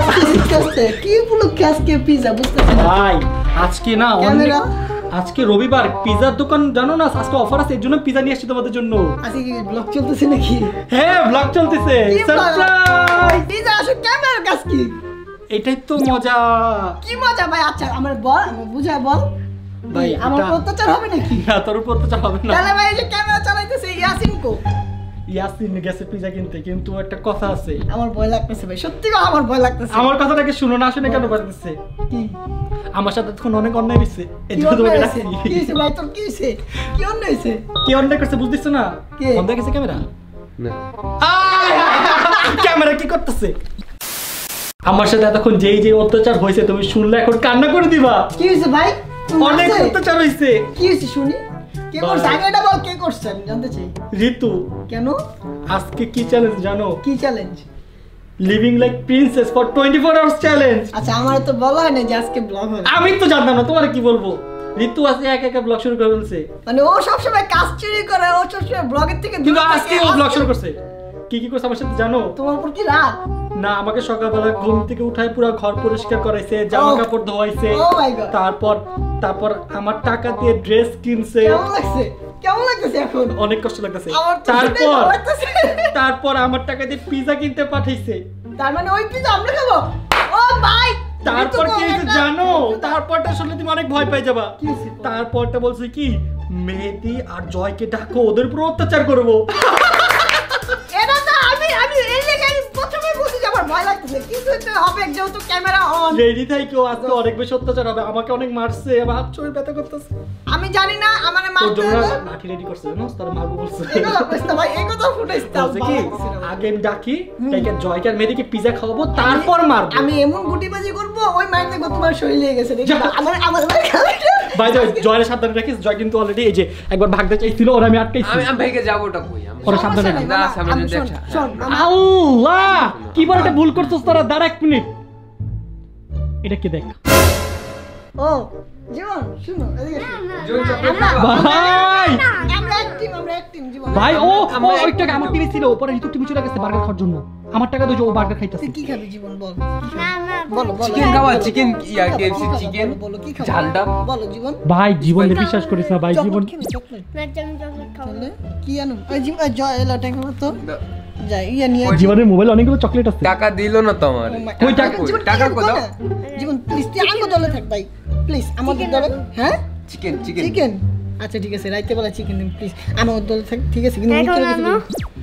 [SPEAKER 7] আজকে পিজা বুঝতেছি না
[SPEAKER 2] ভাই? আজকে না, আজকে রবিবার, পিজার দোকান জানো না আজকে অফার আছে, এর জন্য পিজা নিয়ে আসছি তোমাদের জন্য।
[SPEAKER 7] আজকে কি ব্লগ চলতেছে নাকি?
[SPEAKER 2] হ্যাঁ ব্লগ চলতেছে, সারপ্রাইজ।
[SPEAKER 7] পিজা আসো, ক্যামেরার কাজ কি?
[SPEAKER 2] এটাই তো মজা।
[SPEAKER 7] কি মজা ভাই? আচ্ছা আমার বল, বুঝায় বল
[SPEAKER 2] ভাই।
[SPEAKER 7] আমার অত্যাচার হবে নাকি?
[SPEAKER 2] না, তোর উপর অত্যাচার হবে না।
[SPEAKER 7] তাহলে ভাই যে ক্যামেরা চালাইতেছে ইয়াসিন কো?
[SPEAKER 2] ইয়াসিন গেছে পিজা কিনতে, কিন্তু একটা কথা আছে।
[SPEAKER 7] আমার ভয় লাগতেছে ভাই, সত্যি কথা আমার ভয় লাগতেছে।
[SPEAKER 2] আমার কথাটাকে শুনো না, শুনে কেন করতেছে?
[SPEAKER 7] কি?
[SPEAKER 2] আমার সাথে তখন অনেক অন্যায় হয়েছে,
[SPEAKER 7] কি অন্যায় হয়েছে? কি হয়েছে ভাই তোর? কি হয়েছে? কি অন্যায় হয়েছে?
[SPEAKER 2] কি অন্যায় করছে বুঝতেছো না?
[SPEAKER 7] কে?
[SPEAKER 2] বন্ধ হয়ে গেছে ক্যামেরা।
[SPEAKER 6] না
[SPEAKER 2] ক্যামেরা কি করতেছে? আমার সাথে এতক্ষণ যেই অত্যাচার হয়েছে তুমি শুনলে এখন কান্না করে দিবা।
[SPEAKER 7] কি হয়েছে ভাই?
[SPEAKER 2] অনেক অত্যাচার হয়েছে।
[SPEAKER 7] কি হয়েছে শুনি? কে করছে? আগে এটা বল, কে করছে? আমি জানতে চাই।
[SPEAKER 2] ঋতু।
[SPEAKER 7] কেন?
[SPEAKER 2] আজকে কি চ্যালেঞ্জ জানো?
[SPEAKER 7] কি challenge?
[SPEAKER 2] Living like princess for 24 hours challenge.
[SPEAKER 7] আচ্ছা আমার তো বলা হয় না যে আজকে ব্লগ হবে।
[SPEAKER 2] আমি তো জানতাম না, তোমার কি বলবো? ঋতু আজকে একা ব্লগ শুরু করে ফেলছে।
[SPEAKER 7] মানে ও সবসময় কাজ চুরি করে, ও সবসময় ব্লগের থেকে
[SPEAKER 2] কিন্তু আজকে ও ব্লগ শুরু করছে। কি করছে আমার সাথে জানো?
[SPEAKER 7] তোমার উপর কি রাগ?
[SPEAKER 2] না, আমাকে সকালবেলা ঘুম থেকে উঠায় পুরো ঘর পরিষ্কার করাইছে, জামা কাপড় ধোয়াইছে। তারপর আমার টাকা দিয়ে ড্রেস কিনছে।
[SPEAKER 7] কেমন লাগতেছে এখন?
[SPEAKER 2] অনেক কষ্ট লাগতেছে। তারপর আমার টাকা দিয়ে পিজা কিনতে পাঠাইছে।
[SPEAKER 7] তার মানে ওই পিজা আমরা খাবো? ও ভাই,
[SPEAKER 2] তারপর কি হয়েছে জানো? তারপরটা শুনলে তুমি অনেক ভয় পেয়ে যাবা। তারপরটা বলছে কি, মেহেদি আর জয়কে ডাকো, ওদের উপর অত্যাচার করবো।
[SPEAKER 7] এটা তো আমি এই জায়গায় প্রথমে বুঝি যে আমার ভয় লাগতেছে, কিছু একটা হবে যেহেতু ক্যামেরা অন।
[SPEAKER 2] রেডি থাইকো, আজকে অনেক বেশি অত্যাচার হবে। আমাকে অনেক মারছে, আমার হাত চোখে ব্যথা করতেছে।
[SPEAKER 7] আমি জানি না আমারে মারতে হবে।
[SPEAKER 2] লাঠি রেডি করছে জানো, তার মারবো বলছে।
[SPEAKER 7] এগুলো কইছ ভাই, এই কথা ফুটাইছ তাও
[SPEAKER 2] কি আগে আমি ডাকি, তাইকে জয়কে আর মেহেদিকে পিজা খাওয়াবো, তারপর মারবো।
[SPEAKER 7] আমি এমন গুটিবাজি করব, ওই মাইর দেখো তোমার শরীর লেগে গেছে। আমার ভাই
[SPEAKER 2] ভাই জয়ের সাবধানে রাখিস, জয় কিন্তু অলরেডি এই যে একবার ভাগতে চাইছিল, ওরা আমি আটকাইছি।
[SPEAKER 6] আমি ভাইকে যাবোটা কই?
[SPEAKER 2] ওরা সাবধানে রাখিস।
[SPEAKER 6] না সামনে দেখ।
[SPEAKER 7] শোন
[SPEAKER 2] আল্লাহ কি বল, এটা ভুল করছস তোরা। দাঁড়া 1 মিনিট, এটা কি দেখ।
[SPEAKER 7] ও জীবন শুনো, এদিকে শোনো।
[SPEAKER 6] জোন চকলেট খাবা?
[SPEAKER 2] ভাই
[SPEAKER 7] আমরা এক টিম জীবন।
[SPEAKER 2] ভাই ও ওই টাকা আমার টিভি ছিল, পরে ঋতু টিভি চলে গেছে বার্গার খাওয়ার জন্য। আমার টাকা দিয়ে ও বার্গার খাইতেছে।
[SPEAKER 7] তুই কি খাবি জীবন বল?
[SPEAKER 5] না না
[SPEAKER 7] বলো বলো।
[SPEAKER 6] চিকেন খাওয়া, চিকেন ইয়া কেএফসি চিকেন
[SPEAKER 7] বলো কি খাবো?
[SPEAKER 6] ঝালটা।
[SPEAKER 7] বলো জীবন।
[SPEAKER 2] ভাই জীবনে বিশ্বাস করিস না ভাই, জীবন
[SPEAKER 7] চকলেট
[SPEAKER 5] না আমি চকলেট খাবো
[SPEAKER 7] তাহলে কি আনো? ওই জীবন জয় এলা টাকা মতো যাই ইয়া নিয়ে
[SPEAKER 2] জীবনের মোবাইল অনেকগুলো চকলেট আছে।
[SPEAKER 6] টাকা দিলো না তোমার।
[SPEAKER 2] কই টাকা?
[SPEAKER 7] জীবন
[SPEAKER 6] টাকা
[SPEAKER 7] কি
[SPEAKER 6] কো
[SPEAKER 7] করো
[SPEAKER 6] দাও।
[SPEAKER 7] না? জীবন প্লিজ তুই আঙ্গ দলে থাক ভাই প্লিজ আমাদের দলে। হ্যাঁ
[SPEAKER 6] চিকেন চিকেন
[SPEAKER 7] চিকেন আচ্ছা ঠিক আছে, রাইতে বেলা চিকেন দিন প্লিজ আমার দলে থাক, ঠিক আছে? কিন্তু
[SPEAKER 5] এখন
[SPEAKER 7] মুখে
[SPEAKER 5] আনো।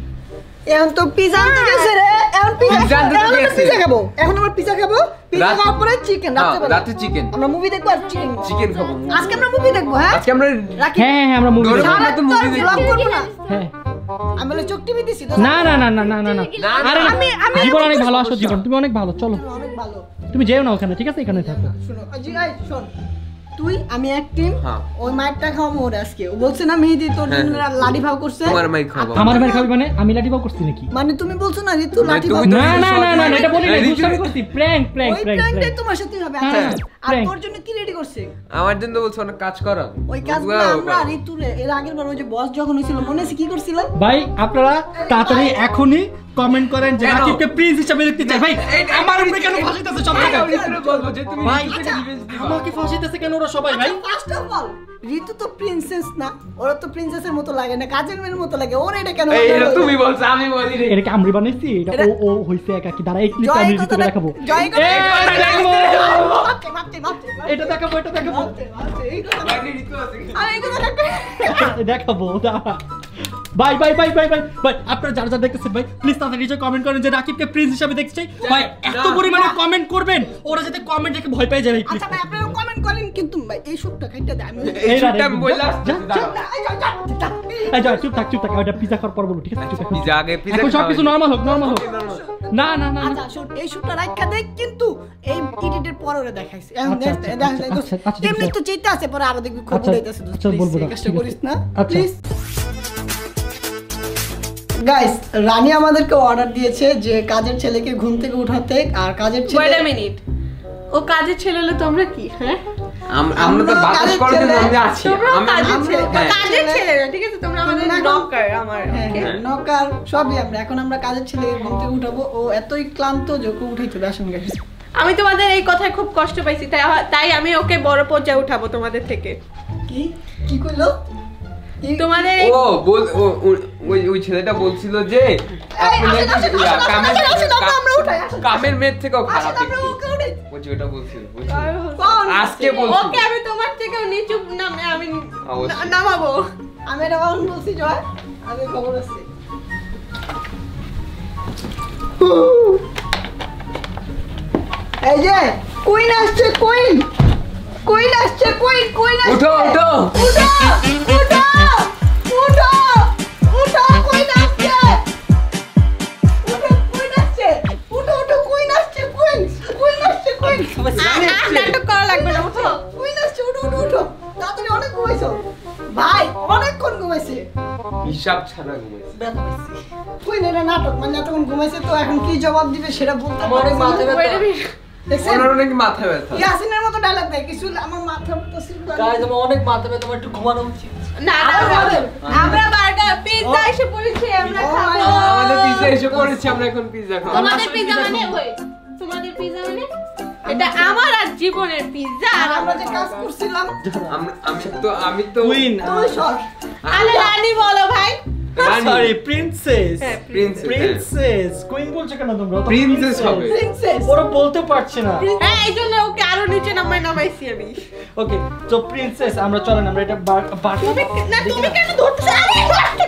[SPEAKER 7] এখন তো পিজা আনতে গেছে রে, এখন
[SPEAKER 6] পিজ্জা
[SPEAKER 7] পিজা
[SPEAKER 6] আনতে তো গেছে।
[SPEAKER 7] পিজা খাবো, এখন আমরা পিজা খাবো, পিজা
[SPEAKER 6] রাত-
[SPEAKER 7] খাওয়ার পরে চিকেন রাতে বেলা
[SPEAKER 6] রাতে চিকেন।
[SPEAKER 7] আমরা মুভি দেখবো আর চিকেন
[SPEAKER 6] চিকেন খাবো।
[SPEAKER 7] আজকে আমরা মুভি দেখবো। হ্যাঁ
[SPEAKER 6] আজকে আমরা
[SPEAKER 7] রাখি
[SPEAKER 2] হ্যাঁ হ্যাঁ আমরা মুভি
[SPEAKER 6] ধরো।
[SPEAKER 2] দেখব।
[SPEAKER 6] আমরা তো movie দেখবো।
[SPEAKER 7] ব্লগ করবো না,
[SPEAKER 2] হ্যাঁ
[SPEAKER 7] আমি বলে চোখ টিভি দিছি তো
[SPEAKER 2] না না না না না না না আরে না, জীবন অনেক ভালো আসো, জীবন তুমি অনেক ভালো, চলো
[SPEAKER 7] অনেক ভালো।
[SPEAKER 2] তুমি যেও না ওখানে, ঠিক আছে এখানে থাকো।
[SPEAKER 7] শোনো জি ভাই শোন, তুই আমি এক টিম,
[SPEAKER 6] হ্যাঁ।
[SPEAKER 7] ওই মায়েরটা খাওয়াবো ওর আজকে। ও বলছে না মেহেদি তোর জন্য লাঠি ভাও করছে।
[SPEAKER 6] তোমার মাই খাবো।
[SPEAKER 2] আমার ভাই খাবি মানে আমি লাঠি বাও করছি নাকি?
[SPEAKER 7] মানে তুমি বলছো না ঋতু
[SPEAKER 6] মানে
[SPEAKER 7] লাঠি ভাও
[SPEAKER 6] তুমি তো-
[SPEAKER 2] না না না না এটা বলি না,
[SPEAKER 6] ঋতু-
[SPEAKER 2] দুষ্টামি করছি, প্র্যাঙ্ক প্র্যাঙ্ক
[SPEAKER 7] ওই
[SPEAKER 2] প্র্যাঙ্ক
[SPEAKER 7] প্ল্যানটাই তোমার সাথে হবে। আচ্ছা
[SPEAKER 2] হ্যাঁ,
[SPEAKER 7] আর
[SPEAKER 2] prank।
[SPEAKER 7] তোর জন্য কি রেডি করছে?
[SPEAKER 6] আমার জন্য বলছো অনেক কাজ করো।
[SPEAKER 7] ওই কাজগুলো আমরা ঋতুরে এর আগের বার ওই যে বস যখন হয়েছিল মনে আছে কি করছিল?
[SPEAKER 2] ভাই আপনারা তাড়াতাড়ি এখনই কমেন্ট করেন যে
[SPEAKER 6] কেন?
[SPEAKER 2] রাকিবকে প্রিন্স হিসেবে দেখতে চাই। ভাই আমার উপরে কেন ফাঁসিতেছে সব জায়গায়?
[SPEAKER 6] বলবো যে তুমি
[SPEAKER 2] ভাই
[SPEAKER 6] ঋতুকে revenge দিবা।
[SPEAKER 2] আমাকে ফাঁসিতেছে কেন ওরা সবাই ভাই?
[SPEAKER 7] ফার্স্ট অফ অল ঋতু তো প্রিন্সেস না, ওরা তো প্রিন্সেসের মতো লাগে না, কাজের মেয়ের মতো লাগে। ওর এটা কেন
[SPEAKER 6] এটা তুমি বলছো, আমি বলি রে।
[SPEAKER 2] এটা কি আমরা বানাইছি? এটা ও হইছে একা কি? দাঁড়া এই ক্লিপটা
[SPEAKER 7] জয়
[SPEAKER 2] আমি
[SPEAKER 7] কথা
[SPEAKER 2] ঋতুকে দেখাবো।
[SPEAKER 7] জয় কথা
[SPEAKER 2] এই, এটা দেখাবো।
[SPEAKER 7] মাপতে মাপতে মাপতে
[SPEAKER 2] এটা দেখাবো, এটা দেখাবো।
[SPEAKER 7] এই কথা
[SPEAKER 6] বাইরে ঋতু আছে কি?
[SPEAKER 7] আর এই কথা রাখবে।
[SPEAKER 2] দেখাবো দাঁড়া। ভাই ভাই ভাই ভাই ভাই ভাই আপনারা যারা যারা দেখতেছেন ভাই প্লিজ তাড়াতাড়ি নিচে কমেন্ট করেন যে রাকিবকে প্রিন্স হিসেবে দেখতে চাই। ভাই এত পরিমাণে কমেন্ট করবেন ওরা যাতে কমেন্ট দেখে ভয় পেয়ে যাবে।
[SPEAKER 7] আচ্ছা ভাই আপনারা কমেন্ট করেন কিন্তু ভাই এই শুটটা খাইটা দেয় আমি
[SPEAKER 6] এই শুটটা আমি বললাম।
[SPEAKER 2] এই যা চুপ থাক ওটা পিজা খাওয়ার পর বলবো, ঠিক আছে? চুপ থাক
[SPEAKER 6] পিজা আগে পিজা
[SPEAKER 2] এখন সবকিছু নরমাল হোক, নরমাল হোক। না না না না।
[SPEAKER 7] আচ্ছা শুট এই শুটটা রাখা দেখ কিন্তু এই এডিটের পর ওরে দেখাইছে। এখন
[SPEAKER 2] আচ্ছা,
[SPEAKER 7] দেখ
[SPEAKER 2] আচ্ছা,
[SPEAKER 7] দেখ
[SPEAKER 2] আচ্ছা, আচ্ছা, ঠিক
[SPEAKER 7] এমনি
[SPEAKER 2] আছে।
[SPEAKER 7] তো চাইতে আছে পরে আরো দেখবি খবর
[SPEAKER 2] আচ্ছা,
[SPEAKER 7] হইতাছে দোস্ত
[SPEAKER 2] আচ্ছা, বলবো না,
[SPEAKER 7] এই কাজটা
[SPEAKER 2] ঠিক আছে।
[SPEAKER 7] করিস না
[SPEAKER 2] আচ্ছা।
[SPEAKER 7] প্লিজ। গাইস রানী আমাদেরকে অর্ডার দিয়েছে যে কাজের ছেলেকে ঘুম থেকে উঠাতে, আর কাজের ছেলে
[SPEAKER 1] ওয়েট আ মিনিট, ও কাজের ছেলে হলে তোমরা কি? হ্যাঁ
[SPEAKER 6] আমরা তো বাতাস করার জন্য আমরা আছি।
[SPEAKER 1] তোমরাও কাজের
[SPEAKER 7] আমরা-
[SPEAKER 1] ছেলে,
[SPEAKER 7] হ্যাঁ।
[SPEAKER 1] কাজের ছেলে না, ঠিক আছে? তোমরা আমাদের
[SPEAKER 7] তোমরা এখন-
[SPEAKER 1] নকর আমার।
[SPEAKER 7] হ্যাঁ
[SPEAKER 1] okay?
[SPEAKER 7] হ্যাঁ নকার সবই আমরা। এখন আমরা কাজের ছেলেকে ঘুম থেকে উঠাবো, ও এতই ক্লান্ত যে ওকে উঠাইতে হবে। আসুন গাইস
[SPEAKER 1] আমি তোমাদের এই কথায় খুব কষ্ট পাইছি, তাই আমি ওকে বড় পর্যায়ে উঠাবো তোমাদের থেকে।
[SPEAKER 7] কি কি কইলো? কি-
[SPEAKER 1] তোমাদের এই
[SPEAKER 6] ও বল ওই ছেলেটা বলছিল যে আপনি
[SPEAKER 7] আসেন, আসেন,
[SPEAKER 6] ইয়া,
[SPEAKER 7] আসেন,
[SPEAKER 6] কামের
[SPEAKER 7] আসেন, আসেন, আমরা উঠাই, আসেন।
[SPEAKER 6] কামের মেয়ের থেকেও খারাপ
[SPEAKER 7] আসেন আমরা
[SPEAKER 6] দেখতে।
[SPEAKER 7] ওকে উঠাই।
[SPEAKER 6] ও যেটা বলছিল
[SPEAKER 7] কোন?
[SPEAKER 6] আজকে বলছি
[SPEAKER 1] ওকে আমি তোমার থেকেও নিচু নামে আমি
[SPEAKER 6] অবশ্যই।
[SPEAKER 1] নামাবো।
[SPEAKER 7] আমি এটা কখন বলছি জয়? আমি খবর আছে। এই যে কুইন আসছে, কুইন কুইন আসছে, কুইন কুইন আসছে।
[SPEAKER 6] উঠো উঠো
[SPEAKER 7] উঠো উঠো উঠো উঠো কুইন আসছে। উঠো কুইন আসছে। উঠো উঠো কুইন আসছে, কুইন কুইন আসছে, কুইন
[SPEAKER 1] আর নাটক করা লাগবে না, উঠো।
[SPEAKER 7] কুইন আসছে। উঠো উঠো উঠো তাড়াতাড়ি, অনেক ঘুমাইছো ভাই, অনেকক্ষণ ঘুমাইছে।
[SPEAKER 6] হিসাব ছাড়া ঘুমাইছে।
[SPEAKER 7] কুইন এটা নাটক, মানে এতক্ষণ ঘুমাইছে তো এখন কি জবাব দিবে সেটা বলতে
[SPEAKER 6] আমার অনেক মাথা
[SPEAKER 7] পারছি না।
[SPEAKER 6] ব্যথা।
[SPEAKER 1] Wait a minute.
[SPEAKER 7] দেখছেন?
[SPEAKER 6] ওনার অনেক মাথা ব্যথা।
[SPEAKER 7] ইয়াসিনের মতো ডায়লগ দেয় কিছু, আমার মাথা তো
[SPEAKER 2] গাইস আমার অনেক মাথা ব্যথা, আমার একটু ঘুমানো উচিত।
[SPEAKER 1] না না
[SPEAKER 7] আবার
[SPEAKER 1] না।
[SPEAKER 7] বলেন।
[SPEAKER 1] আমরা বার্গার পিৎজা এসে পড়েছি, আমরা
[SPEAKER 7] Oh my
[SPEAKER 1] খাবো।
[SPEAKER 7] God.
[SPEAKER 6] আমাদের পিজ্জা এসে পড়েছে, আমরা এখন পিজ্জা খাবো।
[SPEAKER 1] তোমাদের পিৎজা মানে wait, তোমাদের পিৎজা মানে এটা আমার আর জীবনের পিৎজা। আর
[SPEAKER 7] আমরা যে কাজ করছিলাম
[SPEAKER 6] আমি তো
[SPEAKER 2] কুইন
[SPEAKER 7] তুই সর।
[SPEAKER 1] আরে রানী বলো ভাই।
[SPEAKER 6] রানী।
[SPEAKER 2] সরি প্রিন্সেস
[SPEAKER 1] হ্যাঁ,
[SPEAKER 2] প্রিন্সেস কুইন বলছো কেন তোমরা? ও তো
[SPEAKER 6] Princess
[SPEAKER 2] princess।
[SPEAKER 6] হবে।
[SPEAKER 7] প্রিন্সেস
[SPEAKER 2] ওরা বলতে পারছে না।
[SPEAKER 1] হ্যাঁ এই জন্য ওকে আরো নিচে নামাইছি আমি।
[SPEAKER 2] ওকে তো প্রিন্সেস আমরা চলেন আমরা এটা
[SPEAKER 1] না তুমি কেন ধরতেছ? আরে ধরতে।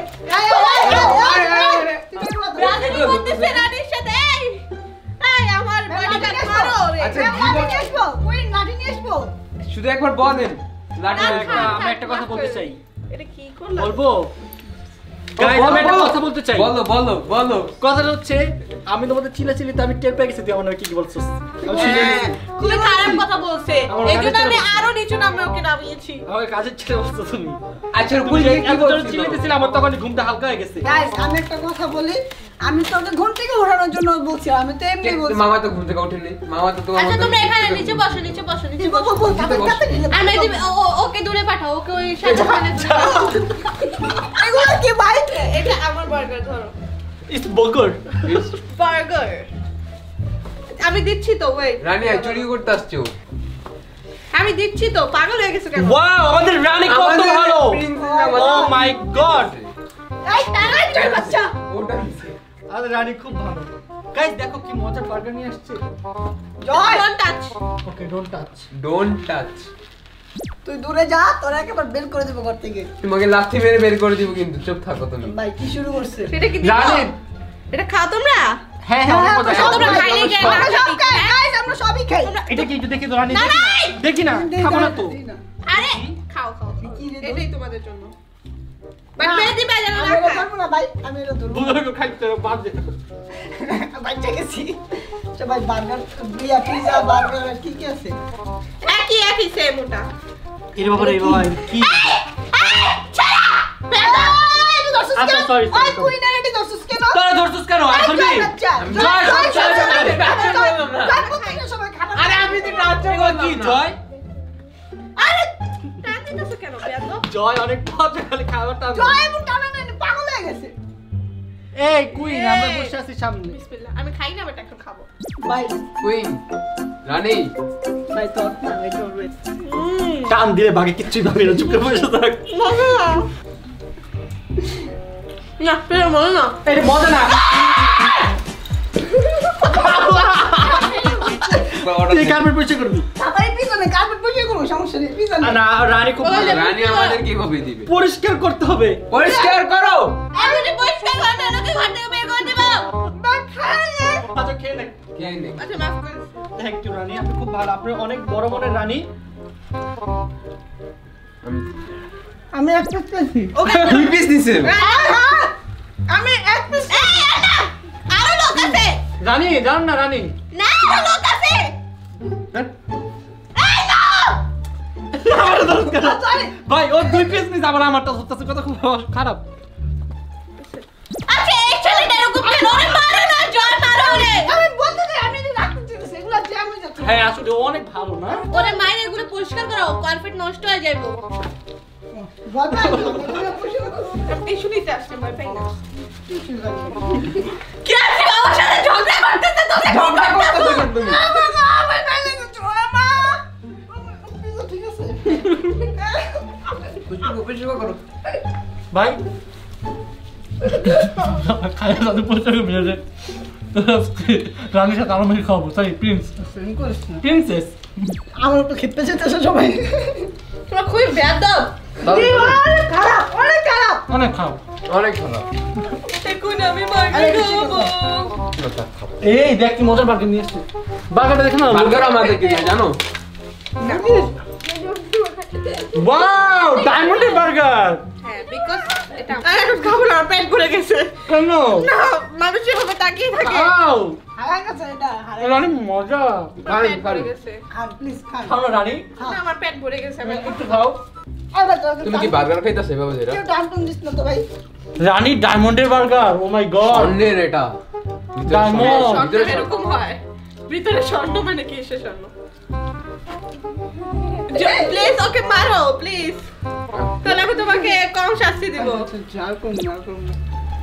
[SPEAKER 1] রানী করতেছে রানীর সাথে। এই আমার বডিগার্ড মারো রে।
[SPEAKER 6] আচ্ছা, জীবন-
[SPEAKER 7] কুইন লাঠি নিয়ে আসবো।
[SPEAKER 6] শুধু একবার বলেন লাঠি
[SPEAKER 1] না,
[SPEAKER 6] রাখা।
[SPEAKER 1] থাক,
[SPEAKER 2] আমি একটা কথা
[SPEAKER 1] থাক,
[SPEAKER 2] বলতে
[SPEAKER 1] থাক।
[SPEAKER 2] চাই।
[SPEAKER 1] এটা কি করলাম?
[SPEAKER 2] বলবো Guys, আমি একটা কথা বলতে চাই।
[SPEAKER 6] বলো বলো বলো।
[SPEAKER 2] কথাটা হচ্ছে আমি তোমাদের চিল্লাচিল্লিতে আমি টের পেয়ে গেছি তুই আমার নামে কি বলছিস। আমি শুনে নিয়েছি।
[SPEAKER 1] খুবই খারাপ কথা বলছে
[SPEAKER 2] আমার
[SPEAKER 1] এইজন্য আমি
[SPEAKER 2] কাছে
[SPEAKER 1] আরো নিচু নামে ওকে নামিয়েছি
[SPEAKER 2] আমাকে কাজের ছেড়ে বলছো তুমি।
[SPEAKER 6] আচ্ছা
[SPEAKER 2] তুমি
[SPEAKER 6] বুঝি
[SPEAKER 2] যে
[SPEAKER 6] কি
[SPEAKER 2] এত
[SPEAKER 6] বলছিস?
[SPEAKER 2] চিল্লাইতেছিলে আমার তখন ঘুমটা হালকা হয়ে গেছে।
[SPEAKER 7] গাইস আমি একটা কথা বলি, আমি তোকে ঘুম থেকে ওঠানোর জন্য বলছি, আমি তো এমনি বলছি।
[SPEAKER 6] মামা তো ঘুম থেকে ওঠেনি, মামা তো তোমার
[SPEAKER 1] আচ্ছা
[SPEAKER 6] মতো-
[SPEAKER 1] তোমরা এখানে নিচে বসো নিচে বসো নিচে বসো
[SPEAKER 7] বল কাতে গেলে
[SPEAKER 1] আমি ওকে দূরে পাঠাও ওকে ওই সামনে
[SPEAKER 7] এগুলো কি ভাই?
[SPEAKER 1] এটা আমার বার্গার ধরো
[SPEAKER 2] ইটস বগর।
[SPEAKER 1] বার্গার আমি দিচ্ছি তো ওয়েট
[SPEAKER 6] রানী চুরি করতে আসছো।
[SPEAKER 1] আমি দিচ্ছি তো পাগল হয়ে গেছে কেন
[SPEAKER 2] ওয়াও আমাদের রানী কত
[SPEAKER 6] আমাদের
[SPEAKER 2] ভালো।
[SPEAKER 6] princess আমাদের-
[SPEAKER 2] ও মাই গড।
[SPEAKER 7] এই তাড়াতাড়ি চল বাচ্চা।
[SPEAKER 6] ওটা নিছে।
[SPEAKER 2] আমাদের রানী খুব ভালো। গাইস দেখো কি মজার বার্গার নিয়ে আসছে।
[SPEAKER 7] Joy
[SPEAKER 1] don't touch
[SPEAKER 2] okay don't touch.
[SPEAKER 6] Don't touch.
[SPEAKER 7] তুই দূরে যা, তোরা একেবারে বের করে দেবো ঘর থেকে।
[SPEAKER 6] তোমাকে লাথি মেরে বের করে দিব কিন্তু চুপ থাকো তুমি।
[SPEAKER 7] ভাই কি শুরু করছে?
[SPEAKER 1] এটা কি
[SPEAKER 2] রানী
[SPEAKER 1] এটা খাও তোমরা
[SPEAKER 2] হ্যাঁ হ্যাঁ অনেক মজা।
[SPEAKER 7] সব
[SPEAKER 1] তোমরা
[SPEAKER 7] খাই,
[SPEAKER 1] খাইলে কি
[SPEAKER 7] আমরা
[SPEAKER 1] না
[SPEAKER 7] সব খাই, guys, আমরা সবই খাই।
[SPEAKER 2] এটা কি একটু দেখি তো রানী
[SPEAKER 1] না,
[SPEAKER 2] দেখি না।
[SPEAKER 1] না।
[SPEAKER 2] দেখি না খাবো না তো।
[SPEAKER 7] দিই না।
[SPEAKER 1] আরে খাও খাও
[SPEAKER 7] কি রে দোস্ত?
[SPEAKER 1] এটাই তোমাদের জন্য বাট মেরে দিবে যেন
[SPEAKER 7] আমি
[SPEAKER 1] না
[SPEAKER 7] এটা
[SPEAKER 1] খায়।
[SPEAKER 7] ধরবো না ভাই, আমি এটা ধরবো।
[SPEAKER 2] বুঝলো খাইতে বাদ দে।
[SPEAKER 7] বাচ্চা গেছি। সবাই বার্গার, পিজা, বার্গার আর কি কি আছে?
[SPEAKER 1] একই সেম ওটা
[SPEAKER 2] এর বাবা রে বাবা কি
[SPEAKER 7] এই দর্শক
[SPEAKER 2] আচ্ছা,
[SPEAKER 7] কেন?
[SPEAKER 2] sorry, sorry,
[SPEAKER 7] ওই
[SPEAKER 2] sorry.
[SPEAKER 7] কুইনার এটি দর্শক কেন?
[SPEAKER 2] তোরা ধরছিস কেন আর
[SPEAKER 7] এই
[SPEAKER 2] ধরবি
[SPEAKER 7] জয় বাচ্চা,
[SPEAKER 2] জয়,
[SPEAKER 7] জয়,
[SPEAKER 2] জয়,
[SPEAKER 7] জয়,
[SPEAKER 2] জয়,
[SPEAKER 7] জয়,
[SPEAKER 6] জয়,
[SPEAKER 7] জয়,
[SPEAKER 6] জয়, জয়,
[SPEAKER 7] জয়, প্রত্যেকটা সবাই খাবার
[SPEAKER 6] আরে
[SPEAKER 7] খায়।
[SPEAKER 6] আমি তো টাচ
[SPEAKER 2] কি জয়
[SPEAKER 1] আরে টানতে দাও কেন বেয়াদব
[SPEAKER 2] জয় অনেক মজা খালি খাবারটা
[SPEAKER 7] জয় এমন টানা টানি পাগল হয়ে গেছে।
[SPEAKER 2] এই কুইন আমরা বসে আছি সামনে
[SPEAKER 1] বিসমিল্লাহ আমি খাই না বাট এখন খাবো
[SPEAKER 7] ভাই,
[SPEAKER 6] কুইন রানী
[SPEAKER 7] ভাই তোর না, এই তোর রে।
[SPEAKER 2] টান দিয়ে বাকি কিচ্ছুই ভাবি না চুপ করে বসে থাক
[SPEAKER 1] না পেয়ে মনে না
[SPEAKER 2] এটা মজা না তুই কার্পেট পরিষ্কার করবি
[SPEAKER 7] তারপরে পিজা না, কার্পেট পরিষ্কার করবো, সমস্যা নেই, পিজা না।
[SPEAKER 2] না রানী খুব ভালো।
[SPEAKER 6] রানী আমাদের কিভাবে দিবে
[SPEAKER 2] পরিষ্কার করতে হবে
[SPEAKER 6] পরিষ্কার করো
[SPEAKER 1] আমি পরিষ্কার করে না ওকে ঘর থেকে বের করে দেবো
[SPEAKER 7] না, খাই রে।
[SPEAKER 2] আচ্ছা খেয়ে নে
[SPEAKER 6] কে নে
[SPEAKER 1] আচ্ছা মাফ করে
[SPEAKER 2] থ্যাংক ইউ রানী আপনি খুব ভালো আপনি অনেক বড় মনের রানী
[SPEAKER 7] আমি এক পিস পেয়েছি।
[SPEAKER 6] দুই পিস দিছে
[SPEAKER 7] আমি এক পিস
[SPEAKER 1] এই আনা আরো লোক আছে
[SPEAKER 2] রানী জান না রানী
[SPEAKER 1] না আরো লোক আছে এই না
[SPEAKER 2] ভাই ও দুই পিস নিস আবার আমারটা হচ্ছে কথা খুব খারাপ
[SPEAKER 1] আচ্ছা এই ছেলেটা এরকম কেন ওরে মারো না জয় মারো রে
[SPEAKER 7] আমি বলতে চাই, আমি যদি রাখতে চাইছি, এগুলো জ্যাম হয়ে যাচ্ছে।
[SPEAKER 2] হ্যাঁ আসলে ও অনেক ভালো না
[SPEAKER 1] ওরে মায়ের এগুলো পরিষ্কার করো কার্পেট নষ্ট হয়ে যাবে
[SPEAKER 7] ভয় পাই না, এগুলো পরিষ্কার করো।
[SPEAKER 1] টিস্যু নিতে আসছে ভয় পাই না কি আছে আমার সাথে ঝগড়া করতেছে তোকে
[SPEAKER 6] ঝগড়া করতেছো কেন তুমি
[SPEAKER 7] আমার মা, আমার গায়ে লেগেছে, আমার মা। পিজা ঠিক আছে?
[SPEAKER 6] পরিষ্কার করো
[SPEAKER 2] ভাই খাইয়ে দাদু পরিষ্কার করবি না রে রানীর সাথে আমার মেয়ে খাওয়াবো তাই প্রিন্স
[SPEAKER 7] ফোন করিস না।
[SPEAKER 2] প্রিন্সেস
[SPEAKER 7] আমার একটু খেপে যেতেছে সবাই।
[SPEAKER 1] তোমরা খুবই বেয়াদব
[SPEAKER 7] অনেক খারাপ, অনেক খারাপ।
[SPEAKER 2] অনেক খাও
[SPEAKER 6] অনেক খারাপ
[SPEAKER 1] এখন আমি বার্গার
[SPEAKER 7] আরে, বেশি
[SPEAKER 1] খাবো
[SPEAKER 2] এই দেখ কি মজার বার্গার নিয়ে এসছি বার্গারটা দেখে না
[SPEAKER 6] বার্গার আমাদেরকে দিয়ে জানো
[SPEAKER 2] ওয়াও ডায়মন্ডের বার্গার
[SPEAKER 1] হ্যাঁ বিকজ এটা আরে এখন খাবো না আমার পেট ভরে গেছে
[SPEAKER 2] কেন
[SPEAKER 1] না মানুষ এভাবে তাকিয়ে থাকে
[SPEAKER 2] খাও
[SPEAKER 7] হারাই গেছে এটা, হারাই
[SPEAKER 2] এটা অনেক মজা
[SPEAKER 1] আমার পেট ভরে গেছে
[SPEAKER 7] খান, প্লিজ খান।
[SPEAKER 2] খাও না রানী
[SPEAKER 1] না আমার পেট ভরে গেছে আমি
[SPEAKER 2] একটু খাও
[SPEAKER 7] এবার তোকে
[SPEAKER 6] তুমি কি বার্গার খাইতাছো এভাবে যেটা
[SPEAKER 7] কেউ টান দিস না তো ভাই।
[SPEAKER 2] রানী ডায়মন্ডের বার্গার ও মাই গড
[SPEAKER 6] অন্যের এটা
[SPEAKER 2] ডায়মন্ড।
[SPEAKER 1] স্বর্ণ এরকম হয় ভিতরে স্বর্ণ মানে কি সে স্বর্ণ প্লিজ ওকে মারো প্লিজ তাহলে আমি তোমাকে কম শাস্তি দিব
[SPEAKER 7] আচ্ছা, আর করুন না, আর করুন না।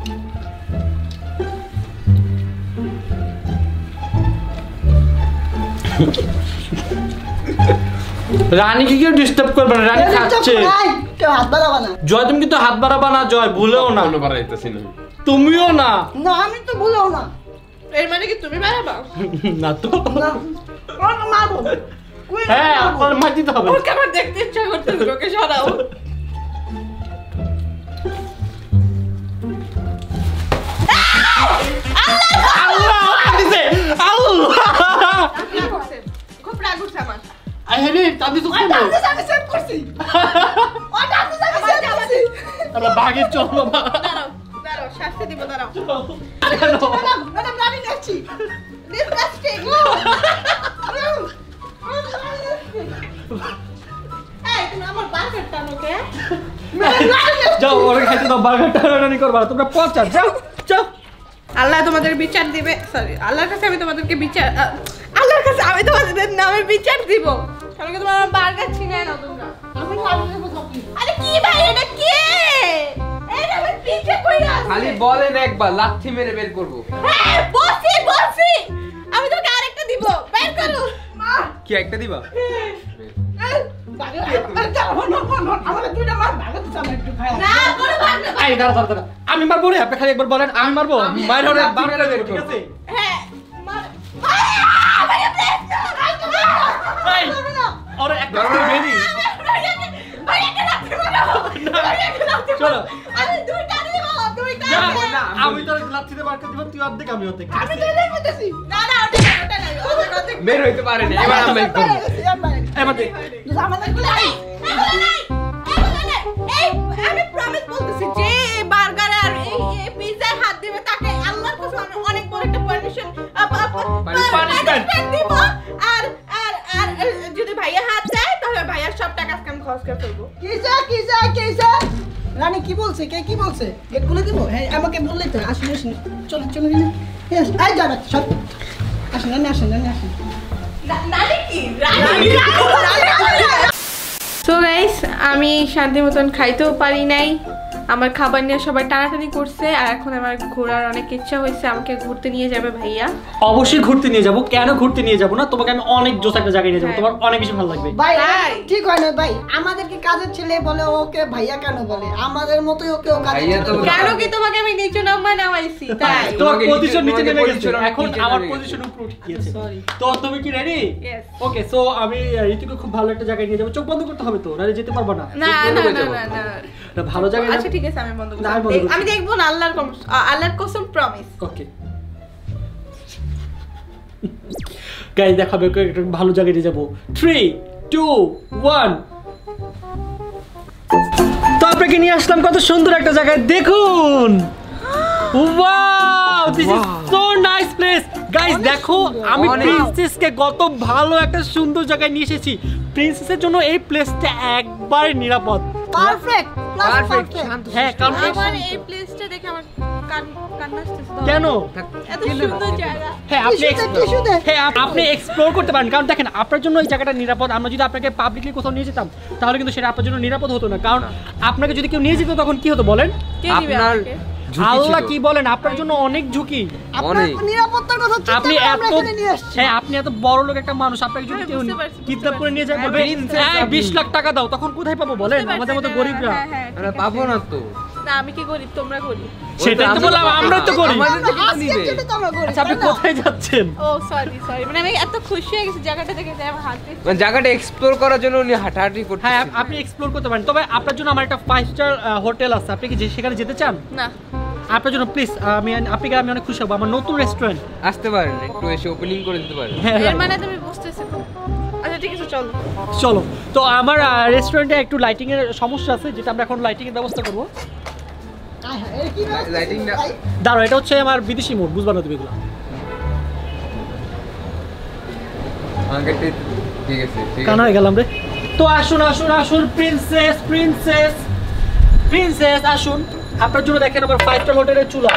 [SPEAKER 2] রানী কি কেউ ডিস্টার্ব করবে না রানী খাচ্ছে
[SPEAKER 7] ভাই, কেউ হাত বাড়াবা না।
[SPEAKER 2] জয় তুমি কিন্তু হাত বাড়াবা না জয় ভুলেও না
[SPEAKER 6] কোনো বাড়াইতেছি না
[SPEAKER 2] তুমিও না
[SPEAKER 7] না, আমি তো ভুলেও না।
[SPEAKER 1] এর মানে কি তুমি মারাবা
[SPEAKER 2] না তো
[SPEAKER 7] না, ওকে মারবো। কুইন
[SPEAKER 2] হ্যাঁ
[SPEAKER 7] মারবো।
[SPEAKER 2] আপনার মার দিতে হবে
[SPEAKER 1] ওকে আমার দেখতে ইচ্ছা করতেছে ওকে সরাও
[SPEAKER 2] আল্লাহ দিছে আল্লাহ
[SPEAKER 1] খুব রাগ উঠছে আমার
[SPEAKER 2] আই হেডি তাদি তো
[SPEAKER 7] ওই
[SPEAKER 2] কেন
[SPEAKER 7] টান দিস, আমি সেভ করছি। ওই টান দিস, আমি সেভ করছি।
[SPEAKER 2] আমরা বাগে চলো
[SPEAKER 1] দাঁড়াও কাছে দিব দাঁড়াও
[SPEAKER 7] ম্যাডাম ম্যাডাম রানী যাচ্ছি ডিসকাস্টিং এই তুমি আমার বার্গার টানো কে
[SPEAKER 2] যাও ওরা খাইতে দাও বার্গার টানাটানি করবা না, তোমরা পচা যাও যাও।
[SPEAKER 1] আল্লাহ তোমাদের বিচার দিবে, সরি আল্লাহর কাছে আমি তোমাদেরকে বিচার আল্লাহর কাছে আমি তোমাদের নামে বিচার দিব। কারণ তোমার বার্গার ছিনায় না তোমরা।
[SPEAKER 7] আমি রানী দেব সব
[SPEAKER 1] আরে কি ভাই এটা কে? এটা আমি পিছে কইরা আছে।
[SPEAKER 6] খালি বলেন একবার লাথি মেরে বের করব।
[SPEAKER 1] হ্যাঁ বসি আমি তোকে আরেকটা দিব, বের করো। মা
[SPEAKER 6] কি একটা দিবা?
[SPEAKER 7] আমার দুইটা মার ভাগতে চান একটু খাই
[SPEAKER 1] না করে ভাগ না।
[SPEAKER 2] এই দাঁড়া দাঁড়া দাঁড়া, আমি মারবো রে, আপনি খালি একবার বলেন আমি মারবো।
[SPEAKER 6] মাইর হলে
[SPEAKER 2] বার্গার
[SPEAKER 6] বার্গার বের
[SPEAKER 2] ঠিক
[SPEAKER 6] করব।
[SPEAKER 2] আছে?
[SPEAKER 1] হ্যাঁ মার
[SPEAKER 2] এই, ওরা একটা করে বেরি। চলো
[SPEAKER 1] আমি দুইটা দিব, দুইটা
[SPEAKER 2] যা,
[SPEAKER 1] দিব।
[SPEAKER 2] আমি তোর লাঠিতে বার্গার দিব, তুই অর্ধেক আমি অর্ধেক।
[SPEAKER 7] আমি তো এটাই বলতেছি
[SPEAKER 1] না না ওটা নাই ওটা
[SPEAKER 6] বের হইতে পারে না, এবার আমি করব।
[SPEAKER 2] এবার দে।
[SPEAKER 7] আমাদের গুলো
[SPEAKER 1] আমি প্রমিস বলতেছি যে বার্গার আর এই পিজ্জায় হাত দিবে তাকে আল্লাহর কসম আমি অনেক বড় একটা পারমিশন দিব। আর আর আর যদি ভাইয়া হাত দেয় তাহলে ভাইয়ার সব টাকা আজকে আমি খরচ করে ফেলবো।
[SPEAKER 7] কিসা রানী কি বলছে কে কি বলছে গেট খুলে দিব হ্যাঁ আমাকে বললেই তো আসুন আসুন চলো চলো এই যাবে সব আসুন রানী আসুন
[SPEAKER 1] রানী কি সো গাইস আমি শান্তি মতন খাইতেও পারি নাই, আমার খাবার নিয়ে সবাই টানাটানি করছে আর এখন আমার ঘোরার অনেক ইচ্ছা হয়েছে, আমাকে ঘুরতে নিয়ে যাবে ভাইয়া।
[SPEAKER 2] অবশ্যই ঘুরতে নিয়ে যাবো, কেন ঘুরতে নিয়ে যাবো না, তোমাকে আমি অনেক জোস একটা জায়গায় নিয়ে যাবো, তোমার অনেক বেশি ভালো লাগবে।
[SPEAKER 7] ভাই
[SPEAKER 1] ভাই।
[SPEAKER 7] ঠিক হয় না ভাই আমাদের কি কাজের ছেলে বলে ওকে ভাইয়া কেন বলে আমাদের মতোই ওকে ও কাজের
[SPEAKER 6] ভাইয়া
[SPEAKER 7] ছেলে
[SPEAKER 6] তো-
[SPEAKER 7] বলে।
[SPEAKER 1] কেন কি তোমাকে আমি নিচু নাম্বার নামাইছি তাই?
[SPEAKER 2] তোমার
[SPEAKER 6] তোমাকে
[SPEAKER 2] পজিশন নিচে
[SPEAKER 6] তোমাকে
[SPEAKER 2] নেমে গেছে,
[SPEAKER 6] position
[SPEAKER 2] এখন
[SPEAKER 6] নিচে
[SPEAKER 2] আমার
[SPEAKER 6] নেমে গেছে।
[SPEAKER 2] পজিশন উপরে উঠে গিয়েছে।
[SPEAKER 7] Sorry.
[SPEAKER 2] তো তুমি কি রেডি?
[SPEAKER 1] Yes.
[SPEAKER 2] ওকে, সো আমি ঋতুকে খুব ভালো একটা জায়গায় নিয়ে যাবো, চোখ বন্ধ করতে হবে তো, নাহলে যেতে পারবো না।
[SPEAKER 1] না না
[SPEAKER 6] হয়ে
[SPEAKER 1] না
[SPEAKER 6] যাবো।
[SPEAKER 1] না না
[SPEAKER 2] একটা ভালো জায়গায়
[SPEAKER 1] আচ্ছা ঠিক আছে আমি বন্ধ
[SPEAKER 2] না, আমি বন্ধ
[SPEAKER 1] করছি,
[SPEAKER 2] করছি।
[SPEAKER 1] আমি দেখবো না আল্লাহর কসম প্রমিস।
[SPEAKER 2] ওকে গাইস দেখাবে ওকে একটা ভালো জায়গায় নিয়ে যাবো। 3 2 1 তো আপনাকে নিয়ে আসলাম কত সুন্দর একটা জায়গায়, দেখুন। Wow this is so nice place guys. দেখো আমি
[SPEAKER 6] অনেক।
[SPEAKER 2] প্রিন্সেসকে কত ভালো একটা সুন্দর জায়গায় নিয়ে এসেছি। প্রিন্সেসের জন্য এই প্লেসটা একবারে নিরাপদ।
[SPEAKER 7] পারফেক্ট
[SPEAKER 6] পারফেক্ট শান্ত।
[SPEAKER 2] হ্যাঁ কারণ
[SPEAKER 1] আমার এই প্লেসটা দেখে আমার কান্না আসতেছে।
[SPEAKER 2] কেন?
[SPEAKER 1] এত সুন্দর জায়গা।
[SPEAKER 2] হ্যাঁ আপনি
[SPEAKER 7] টিস্যু দে।
[SPEAKER 2] হ্যাঁ আপনি এক্সপ্লোর করতে পারেন, কারণ দেখেন আপনার জন্য এই জায়গাটা নিরাপদ। আমরা যদি আপনাকে পাবলিকলি কোথাও নিয়ে যেতাম তাহলে কিন্তু সেটা আপনার জন্য নিরাপদ হতো না, কারণ আপনাকে যদি কেউ নিয়ে যেত তখন কি হতো বলেন?
[SPEAKER 1] কে দিবে
[SPEAKER 6] আপনার
[SPEAKER 1] আমাকে?
[SPEAKER 6] ঝুঁকি
[SPEAKER 2] আল্লাহ
[SPEAKER 6] ছিল।
[SPEAKER 2] কি বলেন, আপনার জন্য অনেক ঝুঁকি।
[SPEAKER 7] আপনার
[SPEAKER 6] অনেক।
[SPEAKER 7] নিরাপত্তার কথা চিন্তা
[SPEAKER 2] আপনি
[SPEAKER 7] করে আমরা
[SPEAKER 2] এত
[SPEAKER 7] এখানে নিয়ে আসছি
[SPEAKER 2] হ্যাঁ আপনি এত বড় লোক একটা মানুষ, আপনাকে যদি
[SPEAKER 1] হ্যাঁ,
[SPEAKER 2] কেউ
[SPEAKER 1] বুঝতে পারছি,
[SPEAKER 2] কিডন্যাপ করে নিয়ে যায়
[SPEAKER 1] হ্যাঁ,
[SPEAKER 2] বলবে
[SPEAKER 6] princess
[SPEAKER 2] হ্যাঁ
[SPEAKER 6] আপনি।
[SPEAKER 2] 20 লাখ টাকা দাও, তখন কোথায় পাবো বলেন?
[SPEAKER 1] বুঝতে
[SPEAKER 2] আমাদের মতো
[SPEAKER 1] পারছি,
[SPEAKER 2] গরিবরা।
[SPEAKER 1] হ্যাঁ, হ্যাঁ,
[SPEAKER 6] আমরা
[SPEAKER 1] ঠিক
[SPEAKER 6] পাবো
[SPEAKER 1] আছে।
[SPEAKER 6] না তো।
[SPEAKER 1] না আমি কি গরিব তোমরা গরিব।
[SPEAKER 2] সেটাই তো বললাম, আমরাই তো গরিব।
[SPEAKER 6] আমাদের তো কিছু
[SPEAKER 7] আজকের
[SPEAKER 6] নিবে।
[SPEAKER 7] জন্য তো আমরা গরিব,
[SPEAKER 2] আচ্ছা আপনি
[SPEAKER 7] তাই না?
[SPEAKER 2] কোথায় যাচ্ছেন?
[SPEAKER 1] ও সরি মানে আমি এত খুশি হয়ে গেছি জায়গাটা দেখে যে আমার হাতে
[SPEAKER 6] মানে জায়গাটা এক্সপ্লোর করার জন্য উনি হাঁটাহাঁটি করতে।
[SPEAKER 2] হ্যাঁ আপনি এক্সপ্লোর করতে পারেন, তবে আপনার জন্য আমার একটা 5 স্টার হোটেল আছে, আপনি কি সেখানে যেতে চান?
[SPEAKER 1] না
[SPEAKER 2] আপনার জন্য প্লিজ আপনাকে আমি অনেক খুশি হব, আমার নতুন রেস্টুরেন্ট।
[SPEAKER 6] আসতে পারেন, একটু এসে ওপেনিং করে দিতে পারেন।
[SPEAKER 2] হ্যাঁ
[SPEAKER 1] এর মানে তুমি বুঝতেছো তো। আচ্ছা ঠিক আছে চলো।
[SPEAKER 2] চলো। তো আমার রেস্টুরেন্টে একটু লাইটিং এর সমস্যা আছে, যেটা আমরা এখন লাইটিং এর ব্যবস্থা করবো।
[SPEAKER 7] হ্যাঁ, হ্যাঁ, এর কি ব্যবস্থা
[SPEAKER 6] লাইটিং না-
[SPEAKER 7] ভাই?
[SPEAKER 2] দাঁড়ো, এটা হচ্ছে আমার বিদেশি মোড, বুঝবা না তুমি এগুলো।
[SPEAKER 6] আমাকে ঠিক আছে, ঠিক
[SPEAKER 2] কান
[SPEAKER 6] আছে।
[SPEAKER 2] হয়ে গেলাম রে। তো আসুন আসুন আসুন প্রিন্সেস প্রিন্সেস প্রিন্সেস আসুন, আপনার জন্য দেখেন আমার 5 স্টার হোটেলের চুলা।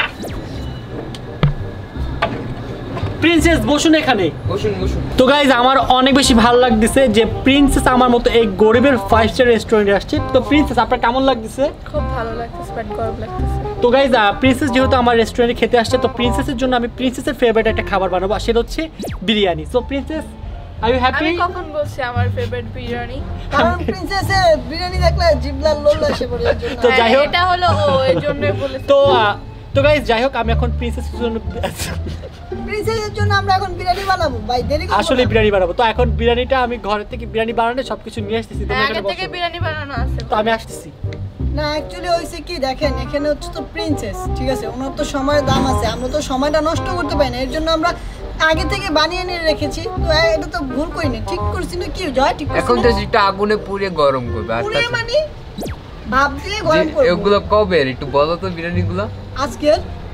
[SPEAKER 2] প্রিন্সেস বসুন এখানে।
[SPEAKER 6] বসুন বসুন।
[SPEAKER 2] তো গাইজ আমার অনেক বেশি ভালো লাগতেছে যে প্রিন্সেস আমার মতো এই গরিবের 5 স্টার রেস্টুরেন্টে আসছে। তো প্রিন্সেস আপনার কেমন লাগতেছে?
[SPEAKER 1] খুব ভালো লাগতেছে বাট গরম লাগতেছে।
[SPEAKER 2] তো গাইজ প্রিন্সেস যেহেতু আমার রেস্টুরেন্টে খেতে আসছে, তো প্রিন্সেসের জন্য আমি প্রিন্সেসের ফেভারিট একটা খাবার বানাবো, আর সেটা হচ্ছে biryani. So princess are you happy?
[SPEAKER 1] আমি কখন বলছি আমার ফেভারিট বিরিয়ানি?
[SPEAKER 7] কারণ প্রিন্সেসে বিরিয়ানি দেখলে জিবলার লোল আসে পড়ে এর জন্য।
[SPEAKER 2] তো যাই হোক।
[SPEAKER 1] এটা হলো ও এর জন্যই বলেছি।
[SPEAKER 2] তো গাইজ যাই হোক, আমি এখন প্রিন্সেসের জন্য
[SPEAKER 7] প্রিন্সেসের জন্য আমরা এখন বিরিয়ানি বানাবো ভাই, দেরি করবো
[SPEAKER 2] আসলে
[SPEAKER 7] না।
[SPEAKER 2] বিরিয়ানি বানাবো। তো এখন বিরিয়ানিটা আমি ঘর থেকে বিরিয়ানি বানানো সবকিছু নিয়ে আসতেছি, তোমরা
[SPEAKER 1] আগে
[SPEAKER 2] এখানে
[SPEAKER 1] থেকে
[SPEAKER 2] বসো।
[SPEAKER 1] বিরিয়ানি বানানো আছে।
[SPEAKER 2] তো আমি আসতেছি।
[SPEAKER 7] না অ্যাকচুয়ালি হইছে কি দেখেন, এখানে হচ্ছে তো প্রিন্সেস, ঠিক আছে, ওনার তো সময়ের দাম আছে, আমরা তো সময়টা নষ্ট করতে পারি না, এর জন্য আমরা আগে থেকে বানিয়ে নিয়ে রেখেছি। তো এটা তো ভুল করিনি, ঠিক করছি না কি জয়? ঠিক করছি
[SPEAKER 6] এখন
[SPEAKER 7] না?
[SPEAKER 6] তো সেটা আগুনে পুড়িয়ে গরম করবে। আর
[SPEAKER 7] পুড়িয়ে মানে ভাব দিয়ে গরম করবো।
[SPEAKER 6] এগুলো কবে একটু বলো তো বিরিয়ানিগুলো?
[SPEAKER 7] আজকের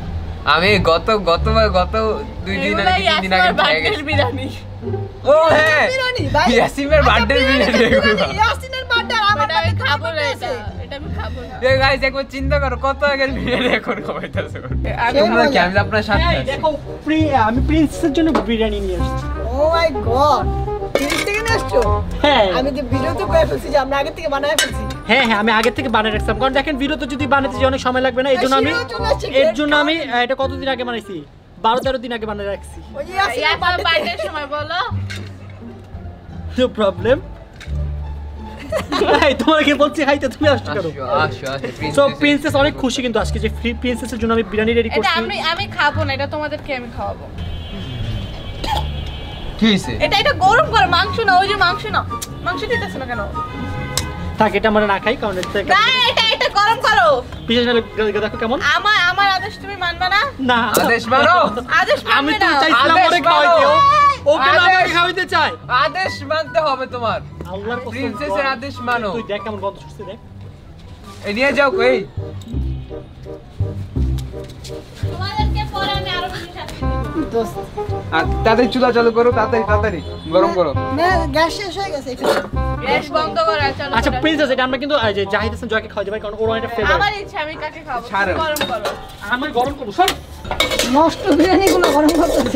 [SPEAKER 6] আমি গত 2 দিন আগে 3 দিন আগে খেয়ে গেছি
[SPEAKER 1] বিরিয়ানি।
[SPEAKER 6] ও হ্যাঁ
[SPEAKER 7] বিরিয়ানি ভাই
[SPEAKER 6] ইয়াসিমের বার্থডে বিরিয়ানি
[SPEAKER 7] ইয়াসিনের বার্থডে আমার
[SPEAKER 1] এটা আমি খাবো না, এটা আমি খাবো না।
[SPEAKER 6] এই গাইস একবার চিন্তা করো কত আগের বিরিয়ানি এখন খাইতেছে
[SPEAKER 1] আমি
[SPEAKER 6] তোমরা কি আমি আপনার সাথে
[SPEAKER 2] এই দেখো আমি প্রিন্সেসের জন্য বিরিয়ানি নিয়ে এসেছি।
[SPEAKER 7] ও মাই গড তিরিশ থেকে নিয়ে আসছো
[SPEAKER 2] হ্যাঁ
[SPEAKER 7] আমি যে ভিডিওতে করে ফেলছি যে আমরা আগে থেকে বানায় ফেলছি
[SPEAKER 2] হ্যাঁ হ্যাঁ আমি আগে থেকে বানিয়ে রাখছিলাম, কারণ দেখেন ভিডিওতে যদি বানাতে যে অনেক সময় লাগবে না, এর জন্য আমি এটা কতদিন আগে বানাইছি, 12-13 দিন আগে বানিয়ে রাখছি।
[SPEAKER 7] ওই যে ইয়াসিনের বার্থডে
[SPEAKER 1] বার্থডের সময় বলো।
[SPEAKER 2] No problem. এই তোমাকে বলছি হাইতে তুমি আসছো কেন?
[SPEAKER 6] আসো
[SPEAKER 2] সো প্রিন্সেস অনেক খুশি কিন্তু আজকে যে ফ্রি প্রিন্সেসের জন্য আমি বিরিয়ানি রেডি
[SPEAKER 1] এটা
[SPEAKER 2] করছি।
[SPEAKER 1] আমি খাবো না, এটা তোমাদেরকে আমি খাওয়াবো।
[SPEAKER 6] কি হইছে
[SPEAKER 1] এটা গরম করো, মাংস না, ওই যে মাংস না, মাংস দিতেছ না কেন?
[SPEAKER 2] থাক এটা আমরা না খাই, কারণ
[SPEAKER 1] না এটা গরম করো।
[SPEAKER 2] বিশেষ দেখো কেমন।
[SPEAKER 1] আমার আদেশ তুমি মানবা না?
[SPEAKER 2] না
[SPEAKER 6] আদেশ মানো
[SPEAKER 1] আদেশ
[SPEAKER 2] আমি
[SPEAKER 1] মানবে
[SPEAKER 2] তো
[SPEAKER 1] না।
[SPEAKER 2] চাইছিলাম
[SPEAKER 6] আদেশ
[SPEAKER 2] ওরে খাওয়াইতে, ও কেন
[SPEAKER 6] আদেশ।
[SPEAKER 2] আমাকে খাওয়াইতে চায়?
[SPEAKER 6] আদেশ মানতে হবে তোমার
[SPEAKER 2] আল্লাহর কসম
[SPEAKER 6] প্রিন্সেসের আদেশ মানো
[SPEAKER 2] তুই দেখ কেমন গন্ধ ছুটছে দেখ।
[SPEAKER 6] এই নিয়ে যাও কই
[SPEAKER 1] তোমাদেরকে পরে আমি আরো কিছু শাস্তি দিব।
[SPEAKER 7] দোস্ত
[SPEAKER 6] আর তাড়াতাড়ি চুলা চালু করো তাড়াতাড়ি গরম করো
[SPEAKER 7] না গ্যাস শেষ হয়ে গেছে এখানে
[SPEAKER 1] গ্যাস বন্ধ করো, চলো।
[SPEAKER 2] আচ্ছা প্রিন্সেস এটা আমরা কিন্তু এই যে জাহিদ হাসান জয়কে খাওয়াতে পারি, কারণ ওর অনেক ফেভারিট।
[SPEAKER 1] আমার ইচ্ছা, আমি কাকে খাওয়াবো?
[SPEAKER 6] ছাড়ো।
[SPEAKER 1] গরম করো।
[SPEAKER 2] আমি গরম করব সর।
[SPEAKER 7] নষ্ট বিরিয়ানি গুলো গরম করতেছে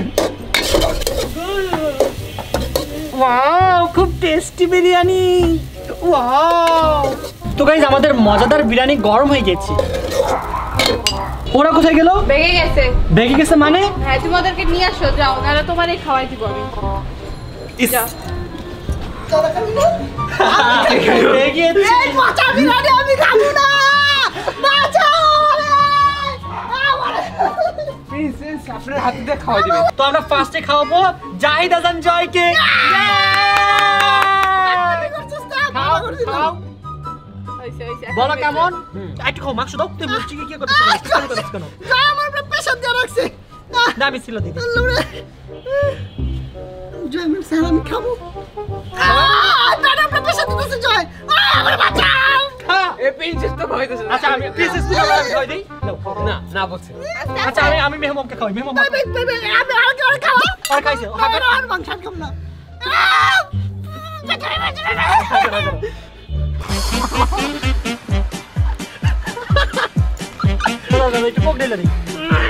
[SPEAKER 2] ওয়াও খুব টেস্টি বিরিয়ানি, ওয়াও। তো গাইস আমাদের মজাদার বিরিয়ানি গরম হয়ে গেছে। ওরা কোথায় গেল?
[SPEAKER 1] বেগে গেছে।
[SPEAKER 2] বেগে গেছে মানে?
[SPEAKER 1] হ্যাঁ তুমি ওদেরকে নিয়ে আসো, যাও, নাহলে তোমারই খাওয়াই দিব আমি।
[SPEAKER 2] ইস,
[SPEAKER 1] যাও।
[SPEAKER 7] চলো খাবি না
[SPEAKER 2] বেগে গেছে।
[SPEAKER 7] এই পচা বিরিয়ানি আমি খাবো না বাঁচাও
[SPEAKER 6] প্রিন্সেস আপনার হাতে দিয়ে খাওয়া দিবেন
[SPEAKER 2] তো আমরা ফার্স্টে খাওয়াবো জাহিদ হাসান জয়কে। খাও, খাও।
[SPEAKER 1] হইছে, হইছে।
[SPEAKER 2] বলো কেমন? একটু খাও, মাংস দাও। তুই মুচকি কি করছিস কেন?
[SPEAKER 7] আমার প্রেসার দিয়ে রাখছে
[SPEAKER 2] না আমি ছিল দিদি।
[SPEAKER 7] জয় ম্যাম স্যার আমি খাবো দাদা আপনার প্রেসার দিতেছে জয় আমার বাঁচাও
[SPEAKER 2] খা।
[SPEAKER 6] এই প্রিন্সেস তো খাইতেছে
[SPEAKER 2] আচ্ছা আমি প্রিন্সেস তুমি আমাকে খাওয়াই দেই। নাও, খাও।
[SPEAKER 6] না বলছে
[SPEAKER 2] আচ্ছা আমি মেহমানকে খাওয়াই, মেহমান
[SPEAKER 7] আমি আগে আর খাওয়া
[SPEAKER 2] আর খাইছে ও খাবে না।
[SPEAKER 7] আর মাংস খাম না
[SPEAKER 2] একটু পোক ঢেলে দিই।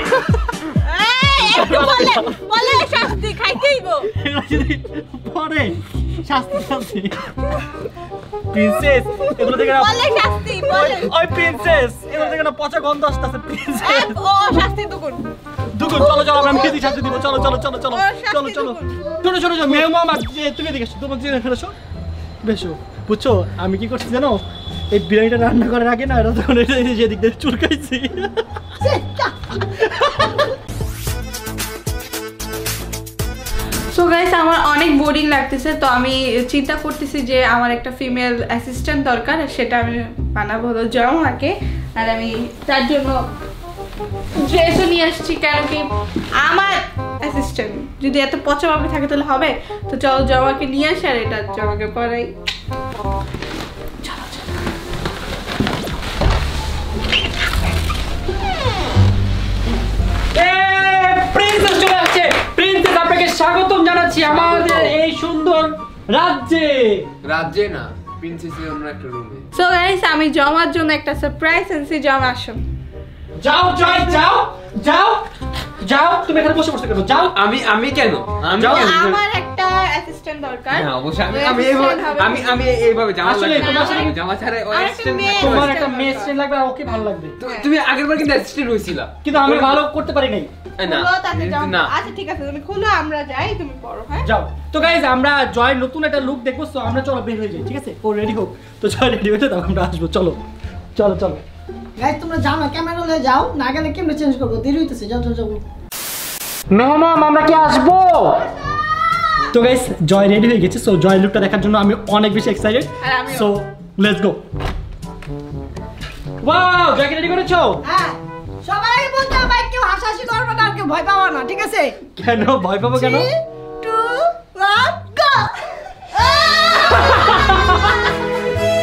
[SPEAKER 1] বলে শাস্তি খাইতেই গো।
[SPEAKER 2] এগুলো যদি পরে শাস্তি প্রিন্সেস এগুলো থেকে না
[SPEAKER 1] বলে শাস্তি, বলে।
[SPEAKER 2] ওই প্রিন্সেস এগুলো থেকে না পচা গন্ধ আসতেছে প্রিন্সেস।
[SPEAKER 1] ও শাস্তি দুগুণ।
[SPEAKER 2] দুগুন চলো আমরা মেহেদি শাস্তি দিব। চলো চলো মেহমান তুমি এদিকে এসো, তোমার জিনিস ফেলেছো বেশো। বুঝছো আমি কি করছি জানো? এই বিরিয়ানিটা রান্না করার আগে না এটা তখন যেদিক দিয়ে চুলকাইছি।
[SPEAKER 1] সো গাইস আমার অনেক বোরিং লাগতেছে, তো আমি চিন্তা করতেছি যে আমার একটা ফিমেল অ্যাসিস্ট্যান্ট দরকার, সেটা আমি বানাবো হলো জয়মাকে। আর আমি তার জন্য ড্রেসও নিয়ে আসছি, কেন কি আমার অ্যাসিস্ট্যান্ট যদি এত পচাভাবে থাকে তাহলে হবে। তো চলো জয়মাকে নিয়ে আসি আর এটা জয়মাকে পরাই।
[SPEAKER 2] প্রিন্সেস চলে আসছে। প্রিন্সেস আপনাকে স্বাগতম জানাচ্ছি আমাদের এই সুন্দর
[SPEAKER 6] রাজ্যে না প্রিন্সেসের অন্য একটা রুমে
[SPEAKER 1] সো গাইস আমি জমার জন্য একটা সারপ্রাইজ আনছি, জমা আসো।
[SPEAKER 2] যাও তুমি এখানে বসে কেন? যাও।
[SPEAKER 6] আমি কেন
[SPEAKER 1] তো আমার একটা অ্যাসিস্ট্যান্ট দরকার।
[SPEAKER 6] হ্যাঁ অবশ্যই আমি এইভাবে জামা
[SPEAKER 2] আসলে তোমার সাথে-
[SPEAKER 6] জামা ছাড়া
[SPEAKER 1] আর একটা মেয়ে
[SPEAKER 2] তোমার একটা মেয়ে স্ট্রেন লাগবে আর ওকে ভালো লাগবে,
[SPEAKER 6] তুমি আগেরবার কিন্তু অ্যাসিস্ট্যান্ট হইছিলা
[SPEAKER 2] কিন্তু আমি ভালো করতে পারি নাই।
[SPEAKER 6] না
[SPEAKER 1] খুলো, তাতে জামা-
[SPEAKER 6] না
[SPEAKER 1] আচ্ছা ঠিক আছে তুমি খুলো, আমরা যাই, তুমি পড়ো। হ্যাঁ
[SPEAKER 2] যাও। তো গাইজ আমরা জয়ের নতুন একটা লুক দেখবো, তো আমরা চলো বের হয়ে যাই, ঠিক আছে? ও রেডি হোক, তো জয় রেডি হয়ে তারপর আমরা আসবো। চলো
[SPEAKER 7] গাইস তোমরা যাও না, ক্যামেরা লয়ে যাও, না গেলে কেমনে চেঞ্জ করবো, দেরি হইতেছে। যাও
[SPEAKER 2] মেহমান আমরা কি আসবো? তো গাইস জয় রেডি হয়ে গেছে, সো জয় লুকটা দেখার জন্য আমি অনেক বেশি এক্সাইটেড।
[SPEAKER 1] আর আমিও।
[SPEAKER 2] So let's go. ওয়াও, জয়কে রেডি করেছো?
[SPEAKER 7] হ্যাঁ সবাই আগে বলতে হবে, ভাই কেউ হাসাহাসি করবে না আর কেউ ভয় পাওয়া না, ঠিক আছে?
[SPEAKER 2] কেন ভয় পাবো কেন?
[SPEAKER 7] 3, 2, 1 গো।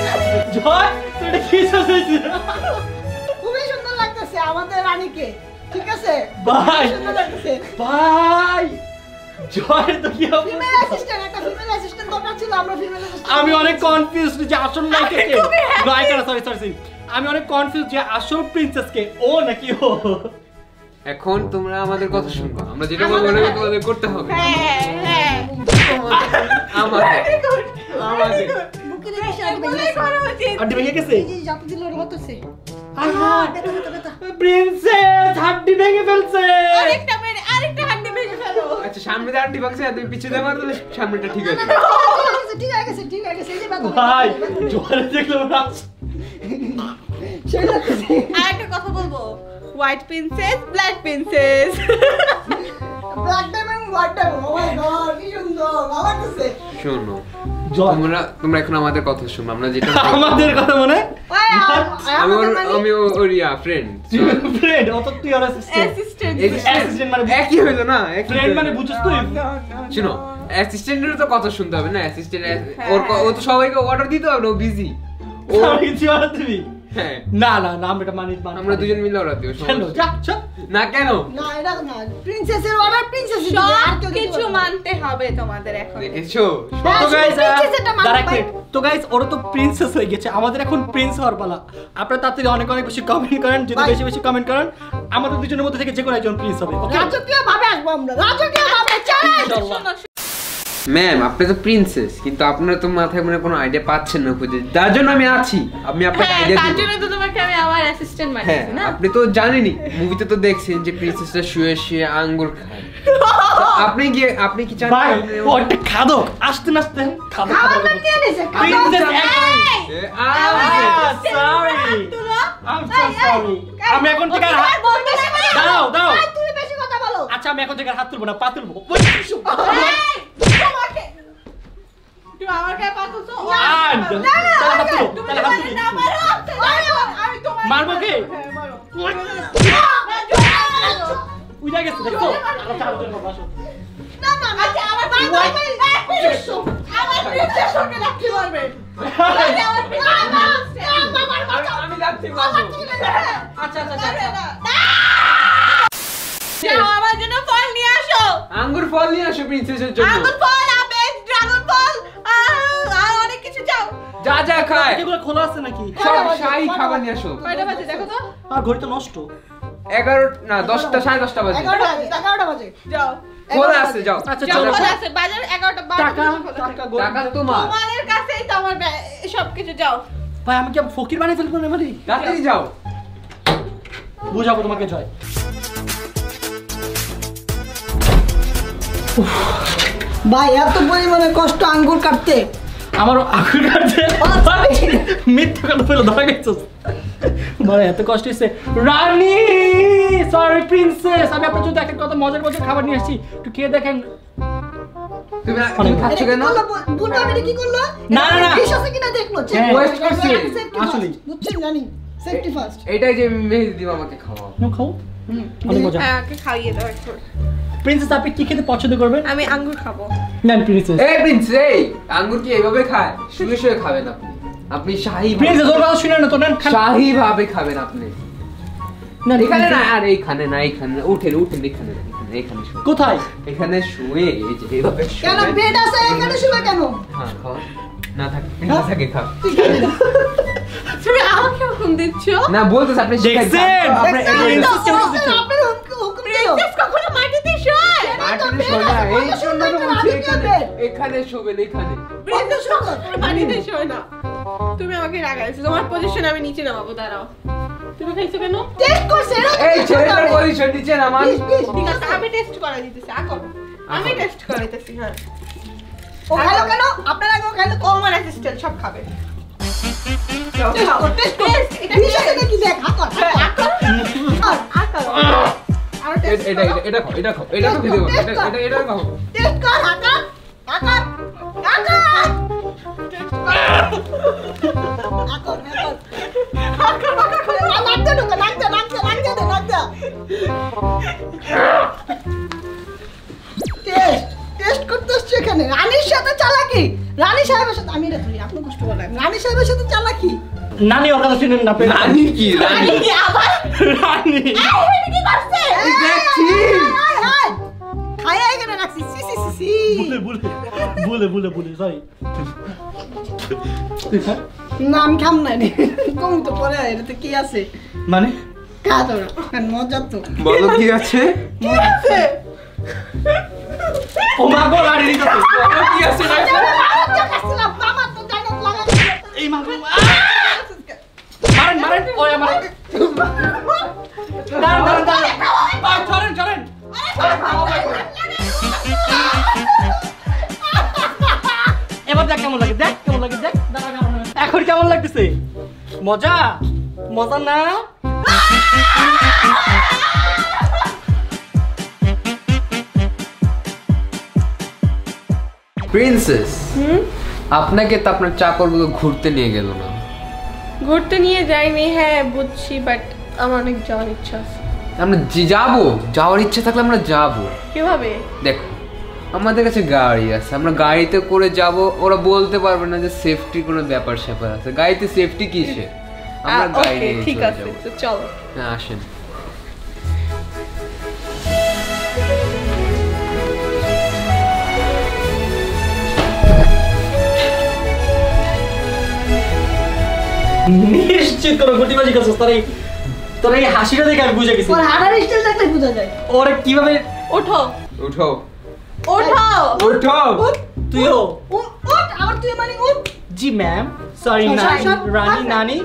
[SPEAKER 2] জয় তুই এটা কি সাজাইছিস?
[SPEAKER 7] খুবই সুন্দর লাগতেছে আমাদের রানীকে। ঠিক আছে
[SPEAKER 2] ভাই
[SPEAKER 7] সুন্দর লাগছে
[SPEAKER 2] ভাই জয় তো কি হবে
[SPEAKER 7] ফিমেল অ্যাসিস্ট্যান্ট একটা ফিমেল অ্যাসিস্ট্যান্ট দরকার ছিল আমরা ফিমেল অ্যাসিস্ট্যান্ট
[SPEAKER 2] আমি অনেক কনফিউজড যে আসল নায়িকা কে নায়িকা সরি আমি অনেক কনফিউজড যে আসল প্রিন্সেস কে ও নাকি ও
[SPEAKER 6] এখন তোমরা আমাদের কথা শুনবা আমরা যেটা বলবো ওটা তোমাদের করতে হবে
[SPEAKER 1] হ্যাঁ
[SPEAKER 6] আমাদের আমাদের
[SPEAKER 7] বুকে রেখে শাড়ি
[SPEAKER 1] এগুলোই করা উচিত।
[SPEAKER 2] আন্টি ভেঙে গেছে
[SPEAKER 7] এই যে জাপু দিল হতেছে
[SPEAKER 2] প্রিন্সেস হাড্ডি ভেঙে ফেলছে
[SPEAKER 1] আরেকটা হাড্ডি ভেঙে ফেলো।
[SPEAKER 6] আচ্ছা সামনে দিয়ে আন্টি বাক্সে তুমি পিছনে মার দিলে সামনেটা ঠিক আছে
[SPEAKER 7] ঠিক আছে এই যে বাবা
[SPEAKER 2] ভাই জোরে দেখলো না
[SPEAKER 7] সেই লাগছে
[SPEAKER 1] আরেকটা কথা বলবো, white princess, black princess.
[SPEAKER 7] Black diamond white diamond oh my god কি সুন্দর ভালো লাগছে
[SPEAKER 6] শোনো
[SPEAKER 2] জয়।
[SPEAKER 6] তোমরা এখন আমাদের কথা শুনো আমরা যেটা
[SPEAKER 2] আমাদের কথা মনে
[SPEAKER 6] আমি ওরিয়া ফ্রেন্ড
[SPEAKER 2] ফ্রেন্ড অত তুই আর অ্যাসিস্ট্যান্ট
[SPEAKER 1] অ্যাসিস্ট্যান্ট।
[SPEAKER 2] অ্যাসিস্ট্যান্ট মানে
[SPEAKER 6] একই হইলো না
[SPEAKER 2] ফ্রেন্ড মানে বুঝছস তুই
[SPEAKER 6] শুনো অ্যাসিস্ট্যান্টের তো কথা শুনতে হবে না অ্যাসিস্ট্যান্ট ও তো সবাইকে অর্ডার দিতে হবে না ও বিজি ও
[SPEAKER 2] আমি কিছু আর দিবি
[SPEAKER 6] হ্যাঁ
[SPEAKER 2] না আমরা এটা মানি
[SPEAKER 6] আমরা দুজন মিলে অর্ডার দিব
[SPEAKER 2] কেন যা চল
[SPEAKER 6] না কেন
[SPEAKER 7] না এটা না প্রিন্সেসের অর্ডার প্রিন্সেস
[SPEAKER 1] সব কিছু মানতে হবে তোমাদের এখন।
[SPEAKER 6] দেখেছো
[SPEAKER 2] তো গাইস
[SPEAKER 7] প্রিন্সেসটা মানো ভাই।
[SPEAKER 2] তো গাইস ওরা তো প্রিন্সেস হয়ে গেছে আমাদের এখন প্রিন্স হওয়ার পালা আপনারা তাড়াতাড়ি অনেক বেশি কমেন্ট করেন যদি
[SPEAKER 7] ভাই।
[SPEAKER 2] বেশি কমেন্ট করেন আমাদের দুজনের মধ্যে থেকে যে কোনো একজন প্রিন্স হবে ওকে
[SPEAKER 7] রাজকীয় ভাবে আসবো আমরা রাজকীয় ভাবে চ্যালেঞ্জ
[SPEAKER 6] ম্যাম আপনি তো প্রিন্সেস কিন্তু আপনারা তো মাথায় মনে কোনো আইডিয়া পাচ্ছেন না খুঁজে তার জন্য আমি আছি আমি আপনাকে
[SPEAKER 1] হ্যাঁ,
[SPEAKER 6] আইডিয়া
[SPEAKER 1] তার
[SPEAKER 6] দিব
[SPEAKER 1] জন্য তো তোমাকে আমি আমার অ্যাসিস্ট্যান্ট
[SPEAKER 6] হ্যাঁ
[SPEAKER 1] বানিয়েছি না।
[SPEAKER 6] আপনি তো জানেনই মুভিতে তো দেখছেন যে প্রিন্সেসটা শুয়ে শুয়ে আঙ্গুর খায় তো আপনি কি চান
[SPEAKER 2] ভাই
[SPEAKER 6] আপনি-
[SPEAKER 2] ও একটা খাদক আসতে নাচতে খাদক
[SPEAKER 7] খাওয়াটা কে দিছে
[SPEAKER 2] princess
[SPEAKER 6] uh-
[SPEAKER 2] sorry I am so sorry আমি এখন থেকে আর হাত দাও
[SPEAKER 7] তুমি বেশি কথা বলো
[SPEAKER 2] আচ্ছা আমি এখন থেকে আর হাত তুলবো না পা তুলবো
[SPEAKER 1] তুমি আমার গায়ে পা তুলছো?
[SPEAKER 2] And তাহলে হাত তুলো, তাহলে হাত তুলো।
[SPEAKER 1] না, মারো। আমি তোমার
[SPEAKER 2] মারবো কি?
[SPEAKER 1] হ্যাঁ, মারো।
[SPEAKER 2] উইজা গেছে দেখছো আচ্ছা আলোচনা করবো আসো
[SPEAKER 1] আচ্ছা, আমার পা তুলবে। আমার প্রিন্সেস ওকে রাখতে পারবে।
[SPEAKER 6] আমি যাচ্ছি বাবু
[SPEAKER 2] আচ্ছা
[SPEAKER 1] যাও, আমার জন্য ফল নিয়ে আসো।
[SPEAKER 6] আঙ্গুর ফল নিয়ে আসো প্রিন্সেসের জন্য
[SPEAKER 1] আঙ্গুর ফল, আপেল, ড্রাগন ফল, আর অনেক কিছু চাও।
[SPEAKER 6] যা যা খায়
[SPEAKER 2] এগুলো খোলা আছে নাকি
[SPEAKER 6] সব শাহী খাবার নিয়ে আসো
[SPEAKER 1] কয়টা বাজে দেখো তো?
[SPEAKER 2] আর ঘড়ি তো নষ্ট
[SPEAKER 6] 11 না 10টা 10:30 বাজে
[SPEAKER 7] 11টা বাজে
[SPEAKER 1] যাও।
[SPEAKER 6] খোলা আছে যাও
[SPEAKER 2] আচ্ছা
[SPEAKER 1] যাও,
[SPEAKER 2] চলো
[SPEAKER 1] খোলা আছে, বাজার 11টা
[SPEAKER 2] টাকা
[SPEAKER 1] 12টা
[SPEAKER 2] টাকা
[SPEAKER 6] টাকা তোমার
[SPEAKER 1] তোমাদের কাছেই তো আমার সবকিছু যাও।
[SPEAKER 2] ভাই আমি কি ফকির বানিয়ে ফেলবো না মানে
[SPEAKER 6] তাড়াতাড়ি যাও
[SPEAKER 2] বুঝাবো তোমাকে জয়
[SPEAKER 7] ভাই এত পরিমাণে কষ্ট আঙ্গুর কাটতে
[SPEAKER 2] আমারও আগুন কাটছে মিথ্যা কথা বলে ধরা গেছে মানে এত কষ্ট হচ্ছে রানী সরি প্রিন্সেস আমি আপনার জন্য একটা কত মজার খাবার নিয়ে আসছি একটু খেয়ে দেখেন
[SPEAKER 6] তুমি খাচ্ছ কেন
[SPEAKER 7] দুটো আমি কি করলো
[SPEAKER 2] না, না।
[SPEAKER 7] বিষ আছে কিনা দেখলো
[SPEAKER 6] হ্যাঁ, waste করছে।
[SPEAKER 2] আসলেই।
[SPEAKER 7] বুঝছেন জানি সেফটি ফার্স্ট
[SPEAKER 6] এটাই যে মেহেদি দিব আমাকে খাওয়াও
[SPEAKER 2] নাও খাও অনেক মজা
[SPEAKER 1] হ্যাঁ, ওকে খাইয়ে দাও একটু।
[SPEAKER 2] প্রিন্সেস আপনি কি খেতে পছন্দ করবেন
[SPEAKER 1] আমি আঙ্গুর খাবো।
[SPEAKER 2] নেন প্রিন্সেস
[SPEAKER 6] এই প্রিন্স এই আঙ্গুর কি এইভাবে খায় শুয়ে শুয়ে খাবেন আপনি আপনি শাহী
[SPEAKER 2] প্রিন্সেস ওর কথা শুনে না তো নেন খান
[SPEAKER 6] শাহী ভাবে খাবেন আপনি
[SPEAKER 2] নেন,
[SPEAKER 6] এখানে না
[SPEAKER 2] princess।
[SPEAKER 6] আর এইখানে না এইখানে না, উঠেন এখানে এখানে শুয়ে
[SPEAKER 2] কোথায়
[SPEAKER 6] এখানে শুয়ে এই যে এইভাবে
[SPEAKER 7] কেন
[SPEAKER 6] শুয়ে
[SPEAKER 7] বেড আছে এখানে শুবে কেন
[SPEAKER 6] হ্যাঁ খাও না থাকে খাও
[SPEAKER 1] তুমি আমাকে হুকুম দিচ্ছ?
[SPEAKER 6] না বলতেছ আপনি
[SPEAKER 2] দেখছেন?
[SPEAKER 6] আপনি
[SPEAKER 7] আপনার হুকুম দিল
[SPEAKER 1] প্রিন্সেস কখনো মাটিতে শোয়?
[SPEAKER 6] মাটিতে শোয় না এই জন্য তো বলছি এখানে শোবেন এখানে
[SPEAKER 1] প্রিন্সেস কখনো মাটিতে শোয় না। তুমি আমাকে রাগাইছো, তোমার পজিশন আমি নিচে নামাবো, দাঁড়াও। তুমি খাইছো কেন?
[SPEAKER 7] টেস্ট করছে
[SPEAKER 6] এই ছেলেটার পজিশন নিচে নামান
[SPEAKER 1] ঠিক আছে, আমি টেস্ট করা দিতেছি, আকো। আমি টেস্ট করাইতেছি, হ্যাঁ।
[SPEAKER 7] ও খালো কেন আপনার আগে খাইলো
[SPEAKER 1] ও আমার অ্যাসিস্ট্যান্ট, সব খাবে।
[SPEAKER 7] টেস্ট এটা বিষ আছে নাকি দেখ হাকর
[SPEAKER 1] আকো। আর টেস্ট
[SPEAKER 6] এটা খাও এটা তো খেতে পারো এটা খাও
[SPEAKER 7] টেস্ট কর হাকর হাকর হাকর টেস্ট করতে আসছে এখানে রানীর সাথে চালাকি রানী সাহেবের সাথে আমি এটা ধরি আপনি কষ্ট বলেন রানী সাহেবের সাথে চালাকি
[SPEAKER 2] নানি ওর কথা শুনেন না
[SPEAKER 6] রানী কি রানী
[SPEAKER 1] কি আবার?
[SPEAKER 2] রানী
[SPEAKER 1] এই, এটা কি করছে?
[SPEAKER 7] খায়া এখানে রাখছি সি সি সি সি
[SPEAKER 2] ভুলে সরি
[SPEAKER 7] না আমি খাম না রে কম তো পরে এটাতে কি আছে
[SPEAKER 2] মানে
[SPEAKER 7] খা তোরা মজা তো
[SPEAKER 6] বলো কি আছে?
[SPEAKER 7] মজা আছে
[SPEAKER 2] ও মা গো লাড়ি দিতে
[SPEAKER 6] বলো কি আছে?
[SPEAKER 7] মামা তো ডায়লগ লাগা
[SPEAKER 2] এই মা গো মারেন ওই আমার দাঁড়ান চলেন এবার দেখ কেমন লাগে দেখ এখন কেমন লাগতেছে মজা না
[SPEAKER 6] প্রিন্সেস আপনাকে তো আপনার চাকরগুলো ঘুরতে নিয়ে গেল না?
[SPEAKER 1] ঘুরতে নিয়ে যাইনি, হ্যাঁ বুঝছি, বাট আমার অনেক যাওয়ার ইচ্ছা আছে।
[SPEAKER 6] আমরা যাওয়ার ইচ্ছা থাকলে আমরা যাবো।
[SPEAKER 1] কিভাবে?
[SPEAKER 6] দেখো আমাদের কাছে গাড়ি আছে, আমরা গাড়িতে করে যাব। ওরা বলতে পারবে না যে সেফটি কোনো ব্যাপার স্যাপার আছে। গাড়িতে সেফটি কিসে? আমরা গাড়ি নিয়ে
[SPEAKER 1] ঠিক
[SPEAKER 6] চলে
[SPEAKER 1] আছে,
[SPEAKER 6] যাবো।
[SPEAKER 1] তো চলো।
[SPEAKER 6] হ্যাঁ আসেন।
[SPEAKER 2] নিশ্চিত কোনো গুটিবাজি করছিস তোর এই হাসিটা দেখে আমি বুঝে গেছি
[SPEAKER 7] ওর হাড়ার স্টাইল দেখলে বোঝা যায়
[SPEAKER 2] ওরে কিভাবে
[SPEAKER 1] ওঠো
[SPEAKER 6] উঠো
[SPEAKER 2] তুইও
[SPEAKER 7] উঠ আবার তুই মানে উঠ
[SPEAKER 2] জি ম্যাম সরি নানি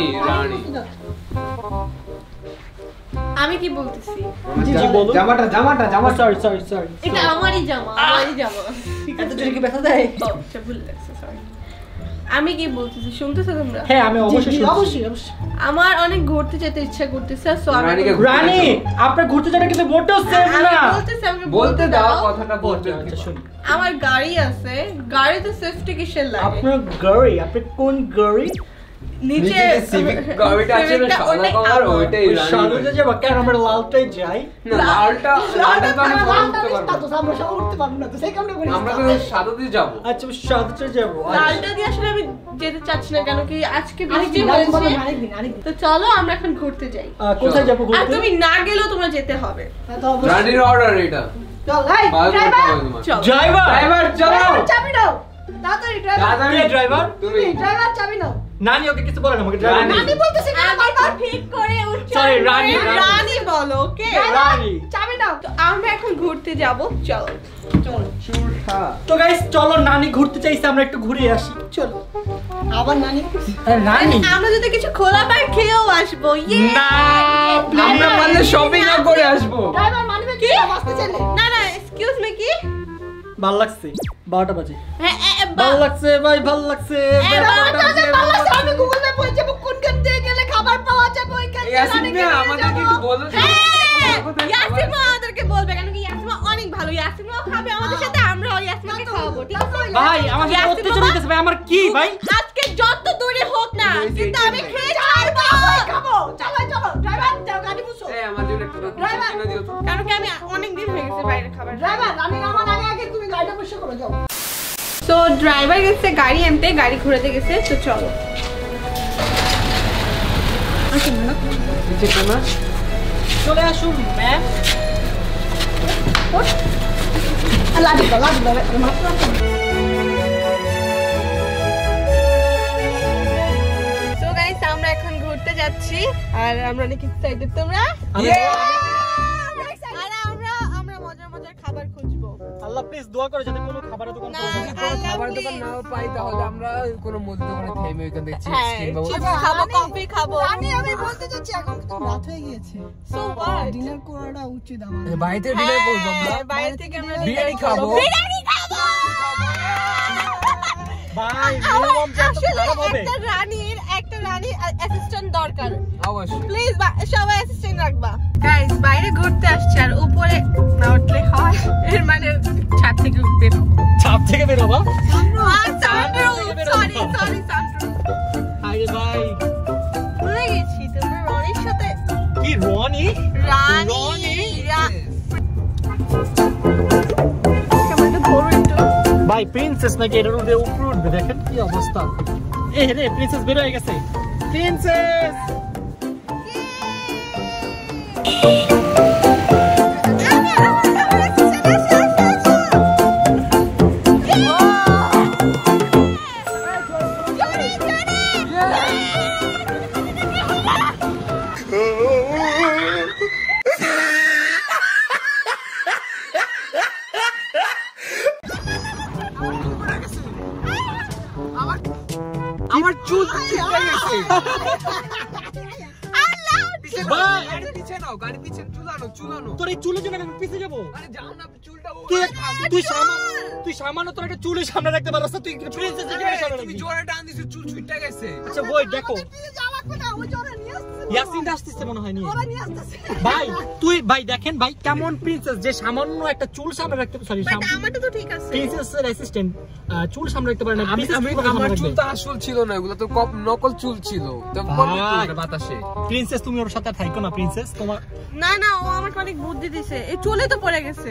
[SPEAKER 1] আমি কি বলতেছি?
[SPEAKER 2] জি বলো
[SPEAKER 6] জামাটা
[SPEAKER 2] সরি
[SPEAKER 1] এটা আমারই জামা।
[SPEAKER 2] এত জোরে কি ব্যথা দেয়
[SPEAKER 1] আচ্ছা ভুলে গেছি, সরি। আমি কি বলতেছি শুনতেছো তোমরা?
[SPEAKER 2] হ্যাঁ আমি অবশ্যই
[SPEAKER 1] আমার অনেক ঘুরতে যেতে ইচ্ছা করতেছে, সো আমি
[SPEAKER 2] রানী আপনার ঘুরতে যাওয়াটা কিন্তু মোটেও সেফ না।
[SPEAKER 1] আমাকে
[SPEAKER 6] বলতে দাও কথাটা বলতে
[SPEAKER 2] আচ্ছা শুনি
[SPEAKER 1] আমার গাড়ি আছে, গাড়িতে সেফটি কিসের লাগে?
[SPEAKER 2] আপনার গাড়ি আপনি কোন গাড়ি
[SPEAKER 1] নিচে
[SPEAKER 6] সিভিক গাড়িটা আছে না সাদা কালার ওইটাই
[SPEAKER 2] সাদা যাব কেন আমরা লালটাই যাই
[SPEAKER 6] লালটা তো আমি উঠতে পারবো
[SPEAKER 7] তো আমরা সব উঠতে পারবো না তো সেই কামটা করি
[SPEAKER 6] আমরা তো সাদা দিয়ে যাব
[SPEAKER 2] আচ্ছা সাদাটা যাব
[SPEAKER 1] লালটা দিয়ে আসলে আমি যেতে চাচ্ছি না, কেন কি আজকে বৃষ্টি
[SPEAKER 7] আরেকদিন
[SPEAKER 1] হয়েছে। তো চলো আমরা এখন ঘুরতে যাই।
[SPEAKER 2] কোথায় যাব
[SPEAKER 1] আর
[SPEAKER 2] ঘুরতে
[SPEAKER 1] তুমি না গেলেও তোমরা যেতে হবে।
[SPEAKER 7] তো অবশ্যই
[SPEAKER 6] রানীর অর্ডার এটা
[SPEAKER 7] চল এই
[SPEAKER 1] চলো
[SPEAKER 2] ড্রাইভার
[SPEAKER 6] চলো
[SPEAKER 7] চাবি দাও তাড়াতাড়ি
[SPEAKER 2] ড্রাইভার
[SPEAKER 6] তুমি
[SPEAKER 7] ড্রাইভার চাবি দাও
[SPEAKER 2] নানি ওকে কিছু বলে না আমাকে ড্রাইভার
[SPEAKER 7] নানি বলতেছে কেন বারবার
[SPEAKER 1] ঠিক করে উচ্চারণ
[SPEAKER 2] Sorry,
[SPEAKER 1] করে
[SPEAKER 2] রানী।
[SPEAKER 1] রানী বলো, ওকে?
[SPEAKER 2] রানী
[SPEAKER 7] চাবি দাও
[SPEAKER 1] তো আমরা এখন ঘুরতে যাব, চলো।
[SPEAKER 2] তো গাইস চলো নানি ঘুরতে চাইছে আমরা একটু ঘুরে আসি
[SPEAKER 7] চলো আবার নানি
[SPEAKER 2] নানি
[SPEAKER 1] আমরা যদি কিছু খোলা পাই খেয়েও আসবো।
[SPEAKER 2] না
[SPEAKER 6] আমরা মানে শপিং করে আসবো।
[SPEAKER 7] ড্রাইভার মানবে কি বাসতে চলে
[SPEAKER 1] না এক্সকিউজ মি, কি
[SPEAKER 2] ভালো লাগছে 12টা বাজে
[SPEAKER 1] হ্যাঁ
[SPEAKER 2] ভালো লাগছে ভাই ভালো লাগছে
[SPEAKER 7] আমি গুগল ম্যাপ বলছি কোন গান দিয়ে গেলে খাবার পাওয়া যাবে ওই গান
[SPEAKER 6] ইয়াসমিন আমাদেরকে একটু বলো
[SPEAKER 1] ইয়াসিমা আমাদেরকে বলবে, কেন কি ইয়াসিমা অনেক ভালো, ইয়াসিমাও খাবে আমাদের সাথে, আমরাও ইয়াসমিনকে খাওয়াবো, ঠিক আছে?
[SPEAKER 2] ভাই আমাকে অত্যাচার হইতেছে ভাই আমার কি ভাই
[SPEAKER 1] আজকে যত দূরে হোক না, কিন্তু আমি খেয়ে ছাড়বো।
[SPEAKER 7] খাবো চলো ড্রাইভার যাও গাড়ি বুঝো
[SPEAKER 6] এই আমার জন্য একটু চিনি দিও তো।
[SPEAKER 1] কারণ কি আমি অনেক দিন হয়ে গেছে বাইরে খাবার।
[SPEAKER 7] ড্রাইভার আমি আমার আগে তুমি গাড়িটা বসে করে যাও
[SPEAKER 1] তো ড্রাইভার গেছে গাড়ি আনতে, গাড়ি ঘুরাতে গেছে, তো চলো।
[SPEAKER 6] নিচে কেনা
[SPEAKER 2] চলে আসুন ম্যাম
[SPEAKER 7] লাডি দাও
[SPEAKER 1] সো গাইস আমরা এখন ঘুরতে যাচ্ছি আর আমরা অনেক এক্সাইটেড। তোমরা? আর আমরা মজার খাবার খুঁজবো।
[SPEAKER 2] আল্লাহ প্লিজ দোয়া করো যাতে কোনো খাবারের দোকান
[SPEAKER 1] না,
[SPEAKER 2] পাওয়া যায়।
[SPEAKER 6] খাবার দোকান নাও পাই তাহলে আমরা কোনো মুদি দোকানে থেমে ওইখান থেকে চিপস
[SPEAKER 1] হ্যাঁ,
[SPEAKER 6] কিনবো।
[SPEAKER 1] চিপস খাবো, কফি খাবো।
[SPEAKER 7] আমি বলতে চাচ্ছি এখন তো রাত হয়ে গিয়েছে
[SPEAKER 1] সো হোয়াট?
[SPEAKER 7] ডিনার করাটা উচিত আমাদের
[SPEAKER 6] বাড়িতে ডিনার করবো আমরা।
[SPEAKER 1] বাইরে থেকে আমরা
[SPEAKER 6] বিরিয়ানি খাবো।
[SPEAKER 1] বিরিয়ানি খাবো।
[SPEAKER 2] ভাই মিনিমাম যা তো খারাপ হবে
[SPEAKER 1] একটা রানী অ্যাসিস্ট্যান্ট দরকার।
[SPEAKER 6] অবশ্যই
[SPEAKER 1] প্লিজ সবাই অ্যাসিস্ট্যান্ট রাখবা। গাইস বাইরে ঘুরতে আসছে আর উপরে না উঠলে হয়, এর মানে ছাদ থেকে বের হবো।
[SPEAKER 2] ছাদ থেকে বের হবা
[SPEAKER 1] সরি
[SPEAKER 2] আরে ভাই
[SPEAKER 1] ভুলে গেছি তোমরা রনির সাথে
[SPEAKER 2] কি রনি
[SPEAKER 1] রানী কেমন একটু ধরো একটু।
[SPEAKER 2] ভাই প্রিন্সেস নাকি এটার উপরে উপরে উঠবে দেখেন কি অবস্থা এ রে প্রিন্সেস বের হয়ে গেছে প্রিন্সেস
[SPEAKER 6] আমার চুল ছিটকে গেছে গাড়ি পিছে নাও গাড়ি পিছে চুলানো
[SPEAKER 2] তোর এই চুলের জন্য আমি পিছে যাবো
[SPEAKER 6] আরে যাও না চুলটা
[SPEAKER 2] তুই সামান্য তোর একটা চুলের সামনে রাখতে পারছ না, তুই প্রিন্সেস
[SPEAKER 6] তুমি জোরে টান দিছো চুল ছিটকে গেছে
[SPEAKER 2] আচ্ছা বই দেখো ইয়াসিন আসতেছে মনে হয় নি ভাই তুই ভাই দেখেন ভাই কেমন প্রিন্সেস যে সামান্য একটা চুল সামনে রাখতে সরি
[SPEAKER 1] আমারটা তো ঠিক আছে।
[SPEAKER 2] প্রিন্সেসের অ্যাসিস্ট্যান্ট চুল সামনে রাখতে পারে না।
[SPEAKER 6] আমার চুল তো আসল ছিল না, এগুলো তো নকল চুল ছিল। তো বাতাসে
[SPEAKER 2] প্রিন্সেস তুমি ওর সাথে থাকো না প্রিন্সেস তোমার।
[SPEAKER 1] না না ও আমাকে অনেক বুদ্ধি দিছে, এই চুলে তো পড়ে গেছে।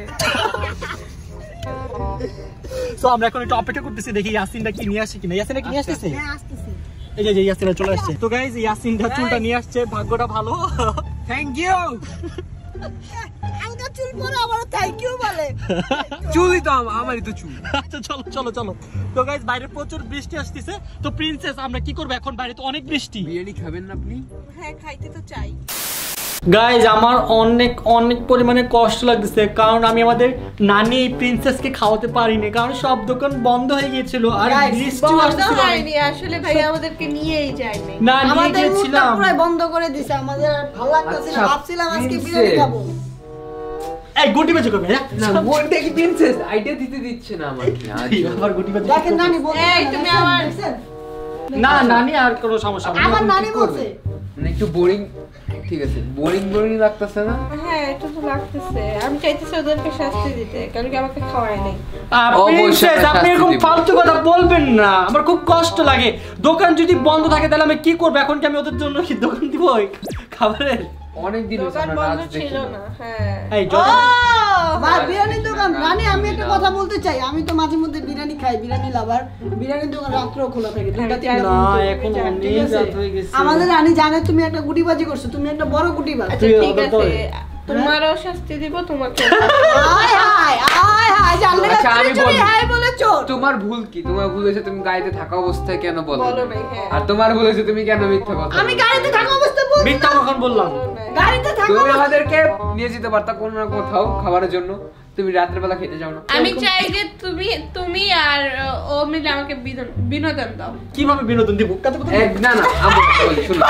[SPEAKER 2] সো আমরা এখন একটু অপেক্ষা করতেছি দেখি ইয়াসিনটা কি নিয়ে আসে কিনা। ইয়াসিনটা কি নিয়ে আসতেছে? এই যে ইয়াসিনটা চলে আসছে। তো গাইস ইয়াসিনটা চুলটা নিয়ে আসছে, ভাগ্যটা ভালো।
[SPEAKER 6] Thank you.
[SPEAKER 7] আঙ্কা চুল পরে আবার থ্যাংক ইউ বলে।
[SPEAKER 6] চুলই তো আমারই তো চুল।
[SPEAKER 2] আচ্ছা চলো চলো চলো। তো গাইস বাইরে প্রচুর বৃষ্টি আসতেছে। তো প্রিন্সেস আমরা কি করব এখন? বাইরে তো অনেক বৃষ্টি।
[SPEAKER 6] বিরিয়ানি খাবেন না আপনি?
[SPEAKER 1] হ্যাঁ খাইতে তো চাই।
[SPEAKER 2] গাইজ আমার অনেক অনেক পরিমাণে কষ্ট লাগতেছে, কারণ আমি আমাদের নানি প্রিন্সেসকে খাওয়াতে পারিনি, কারণ সব দোকান বন্ধ হয়ে গিয়েছিল আর বৃষ্টিও আসছিল।
[SPEAKER 1] আসলে ভাই আমাদেরকে নিয়েই যায়নি।
[SPEAKER 2] না নিয়ে
[SPEAKER 7] আমাদের মুখটা
[SPEAKER 2] গিয়েছিলাম।
[SPEAKER 7] পুরো বন্ধ করে দিছে, আমাদের আর ভালো লাগতেছে না। ভাবছিলাম আজকে বিরিয়ানি খাবো।
[SPEAKER 2] এই গুটি বাজি করবে
[SPEAKER 6] না বলতে কি প্রিন্সেস আইডিয়া দিতে দিচ্ছে না আমাকে।
[SPEAKER 2] আবার গুটি বাজি।
[SPEAKER 7] দেখেন নানি বলছে,
[SPEAKER 1] এই তুমি আমার
[SPEAKER 2] না নানি আর কোনো সমস্যা নেই।
[SPEAKER 7] আমার নানি বলছে
[SPEAKER 6] মানে একটু বোরিং, ঠিক আছে বোরিং বোরিং লাগতেছে না?
[SPEAKER 1] হ্যাঁ একটু তো লাগতেছে। আমি চাইতেছি ওদেরকে শাস্তি দিতে, কারণ কি আমাকে খাওয়ায় নাই।
[SPEAKER 2] প্রিন্সেস আপনি এরকম ফালতু কথা বলবেন না, আমার খুব কষ্ট লাগে। দোকান যদি বন্ধ থাকে তাহলে আমি কি করব? এখন কি আমি ওদের জন্য কি দোকান দিব খাবারের?
[SPEAKER 6] অনেক দিন
[SPEAKER 1] দোকান বন্ধ ছিল না। হ্যাঁ
[SPEAKER 2] এই
[SPEAKER 7] মা বিরিয়ানির দোকান। নানি আমি একটা কথা বলতে চাই, আমি তো মাঝে মধ্যে বিরিয়ানি খাই, বিরিয়ানি লাভার। বিরিয়ানির দোকান রাত্রেও খোলা থাকে, দুটা তিনটা
[SPEAKER 2] না এখন
[SPEAKER 7] ঠিক
[SPEAKER 2] অনেক
[SPEAKER 7] আছে?
[SPEAKER 2] রাত হয়ে গেছে।
[SPEAKER 7] আমাদের রানী জানে তুমি একটা গুটিবাজি করছো, তুমি একটা বড় গুটিবাজ।
[SPEAKER 1] আচ্ছা ঠিক আছে, তোমারও শাস্তি দিব, তোমাকে।
[SPEAKER 7] আয় হায় আয় হায় জানলে না
[SPEAKER 6] আচ্ছা, আমি
[SPEAKER 7] তুমি
[SPEAKER 6] বলি।
[SPEAKER 7] হায় বলেছো।
[SPEAKER 6] তোমার ভুল কি? তোমার ভুল হয়েছে তুমি গাড়িতে থাকা অবস্থায় কেন বলো?
[SPEAKER 1] বলো নাই, হ্যাঁ।
[SPEAKER 6] আর তোমার ভুল হয়েছে তুমি কেন মিথ্যা কথা?
[SPEAKER 7] আমি গাড়িতে থাকা অবস্থায় বলছি
[SPEAKER 2] মিথ্যা
[SPEAKER 7] না।
[SPEAKER 2] কখন বললাম?
[SPEAKER 7] গাড়িতে থাকা
[SPEAKER 6] তুমি
[SPEAKER 7] অবস্থায়
[SPEAKER 6] আমাদেরকে নিয়ে যেতে পারতা কোনো না কোথাও খাবারের জন্য, তুমি রাতের বেলা খেতে যাও না।
[SPEAKER 1] আমি চাই যে তুমি আর ও মিলে আমাকে বিনোদন দাও।
[SPEAKER 2] কিভাবে বিনোদন দিব? কত কথা
[SPEAKER 6] না না আমি বলি শুনো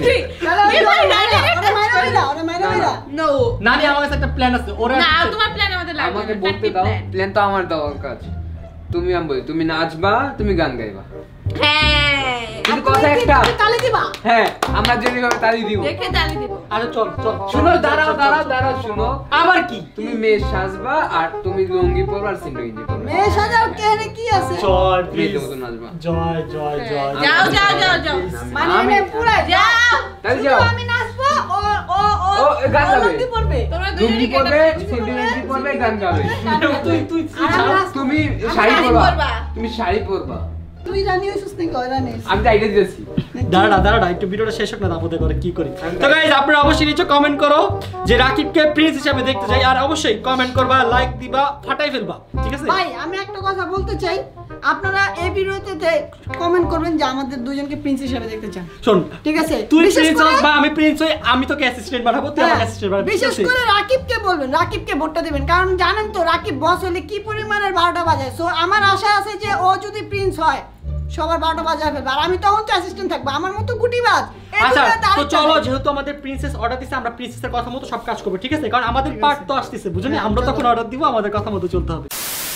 [SPEAKER 1] নো
[SPEAKER 2] নানি আমার কাছে একটা প্ল্যান আছে। ওরা
[SPEAKER 1] না তোমার প্ল্যান আমাদের লাগবে
[SPEAKER 6] আমাকে
[SPEAKER 1] না,
[SPEAKER 6] বলতে
[SPEAKER 1] practice
[SPEAKER 6] দাও।
[SPEAKER 1] plan।
[SPEAKER 6] প্ল্যান তো আমার দেওয়ার কাজ। তুমি আমি বলি তুমি নাচবা, তুমি গান গাইবা।
[SPEAKER 1] হ্যাঁ
[SPEAKER 6] কিন্তু কথা একটা,
[SPEAKER 7] তালে দিবা।
[SPEAKER 6] হ্যাঁ আমরা যেভাবে তালি দিব।
[SPEAKER 1] দেখে তালি দিব।
[SPEAKER 2] আরে চল চল
[SPEAKER 6] শুনো দাঁড়াও দাঁড়াও দাঁড়াও শুনো।
[SPEAKER 2] আবার কি?
[SPEAKER 6] তুমি মেয়ে সাজবা আর তুমি লুঙ্গি পরবা আর সিন্ডো গেঞ্জি পরবা।
[SPEAKER 7] মেয়ে সাজার কেনে কি আছে?
[SPEAKER 2] জয়
[SPEAKER 6] মেয়েদের মতো নাচবা।
[SPEAKER 2] জয় জয় জয়।
[SPEAKER 1] যাও যাও যাও যাও
[SPEAKER 7] মানে
[SPEAKER 6] আমি-
[SPEAKER 7] এনে পুরা
[SPEAKER 1] যাও
[SPEAKER 6] তাহলে যাও।
[SPEAKER 7] আমি নাচবো, ও ও ও
[SPEAKER 6] ও, গান গাবে।
[SPEAKER 7] লুঙ্গি পরবে।
[SPEAKER 1] তোমরা
[SPEAKER 6] লুঙ্গি
[SPEAKER 1] দুজনেই
[SPEAKER 6] পরবে,
[SPEAKER 1] কেটে
[SPEAKER 6] সিন্ডো গেঞ্জি পরবে, গান গাবে।
[SPEAKER 2] তুই তুই
[SPEAKER 7] আর আমি নাচবো।
[SPEAKER 6] তুমি শাড়ি
[SPEAKER 1] শাড়ি
[SPEAKER 6] পরবা।
[SPEAKER 1] পরবা।
[SPEAKER 6] তুমি শাড়ি পরবা।
[SPEAKER 7] তুই রানী হইছিস নাকি ওই রানী?
[SPEAKER 6] আমি তো আইডিয়া দিয়েছি।
[SPEAKER 2] দাঁড়া দাঁড়া একটু ভিডিওটা শেষ হোক না, তারপরে করে কি করি। তো গাইস আপনারা অবশ্যই নিচে কমেন্ট করো যে রাকিবকে প্রিন্স হিসেবে দেখতে চাই, আর অবশ্যই কমেন্ট করবা, লাইক দিবা, ফাটাই ফেলবা, ঠিক আছে?
[SPEAKER 7] ভাই আমি একটা কথা বলতে চাই, আপনারা এই ভিডিওতে কমেন্ট করবেন যে আমাদের দুজনকে প্রিন্স হিসেবে দেখতে চান,
[SPEAKER 2] শোন
[SPEAKER 7] ঠিক আছে?
[SPEAKER 2] তুই
[SPEAKER 7] বিশেষ
[SPEAKER 2] প্রিন্স
[SPEAKER 7] করে-
[SPEAKER 2] বা আমি প্রিন্স হই, আমি তোকে অ্যাসিস্ট্যান্ট বানাবো, তুই আমাকে অ্যাসিস্ট্যান্ট বানাবি।
[SPEAKER 7] বিশেষ করে রাকিবকে বলবেন, রাকিবকে ভোটটা দিবেন, কারণ জানেন তো রাকিব বস হলে কি পরিমাণের 12টা বাজায়। সো আমার আশা আছে যে ও যদি প্রিন্স হয় সবার 12টা বাজায় ফেলবে, আর আমি তখন তো অ্যাসিস্ট্যান্ট থাকবো, আমার মতো গুটিবাজ। এই
[SPEAKER 2] আচ্ছা
[SPEAKER 7] দুনিয়াতে
[SPEAKER 2] তো
[SPEAKER 7] আরেকটা
[SPEAKER 2] চলো,
[SPEAKER 7] নেই।
[SPEAKER 2] যেহেতু আমাদের প্রিন্সেস অর্ডার দিছে, আমরা প্রিন্সেসের কথা মতো সব কাজ করবো, ঠিক আছে? কারণ আমাদের পার্ট তো আসতেছে, বুঝলি? আমরা তখন অর্ডার দিব, আমাদের কথা মতো চলতে হবে।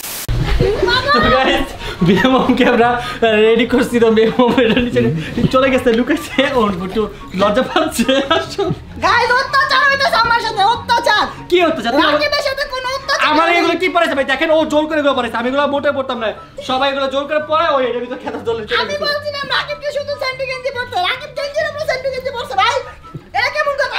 [SPEAKER 2] তো গাইস বেমমকে আমরা রেডি করছি, তো বেমম এটা নিচে চলে গেছে, লুকাইছে, ওর একটু লজ্জা পাচ্ছে।
[SPEAKER 7] গাইস অত্যাচার হইতেছে আমার সাথে, অত্যাচার।
[SPEAKER 2] কি হতো জানো?
[SPEAKER 7] রাকিবের সাথে কোনো অত্যাচার
[SPEAKER 2] আমার
[SPEAKER 7] হয়নি।
[SPEAKER 2] এগুলো কি পড়াইছে ভাই? দেখেন ও জোর করে এগুলো পড়াইছে, আমি এগুলো মোটে পড়তাম না। সবাই এগুলো জোর করে পড়ায়, ওই এর ভিতর খেতা চলে চলে
[SPEAKER 7] আমি
[SPEAKER 2] গেছে।
[SPEAKER 7] বলছিলাম রাকিবকে শুধু সেন্টু গেঞ্জি পরতে, রাকিব গেঞ্জির উপরে সেন্টু গেঞ্জি পরছে। ভাই এটা কেমন কথা?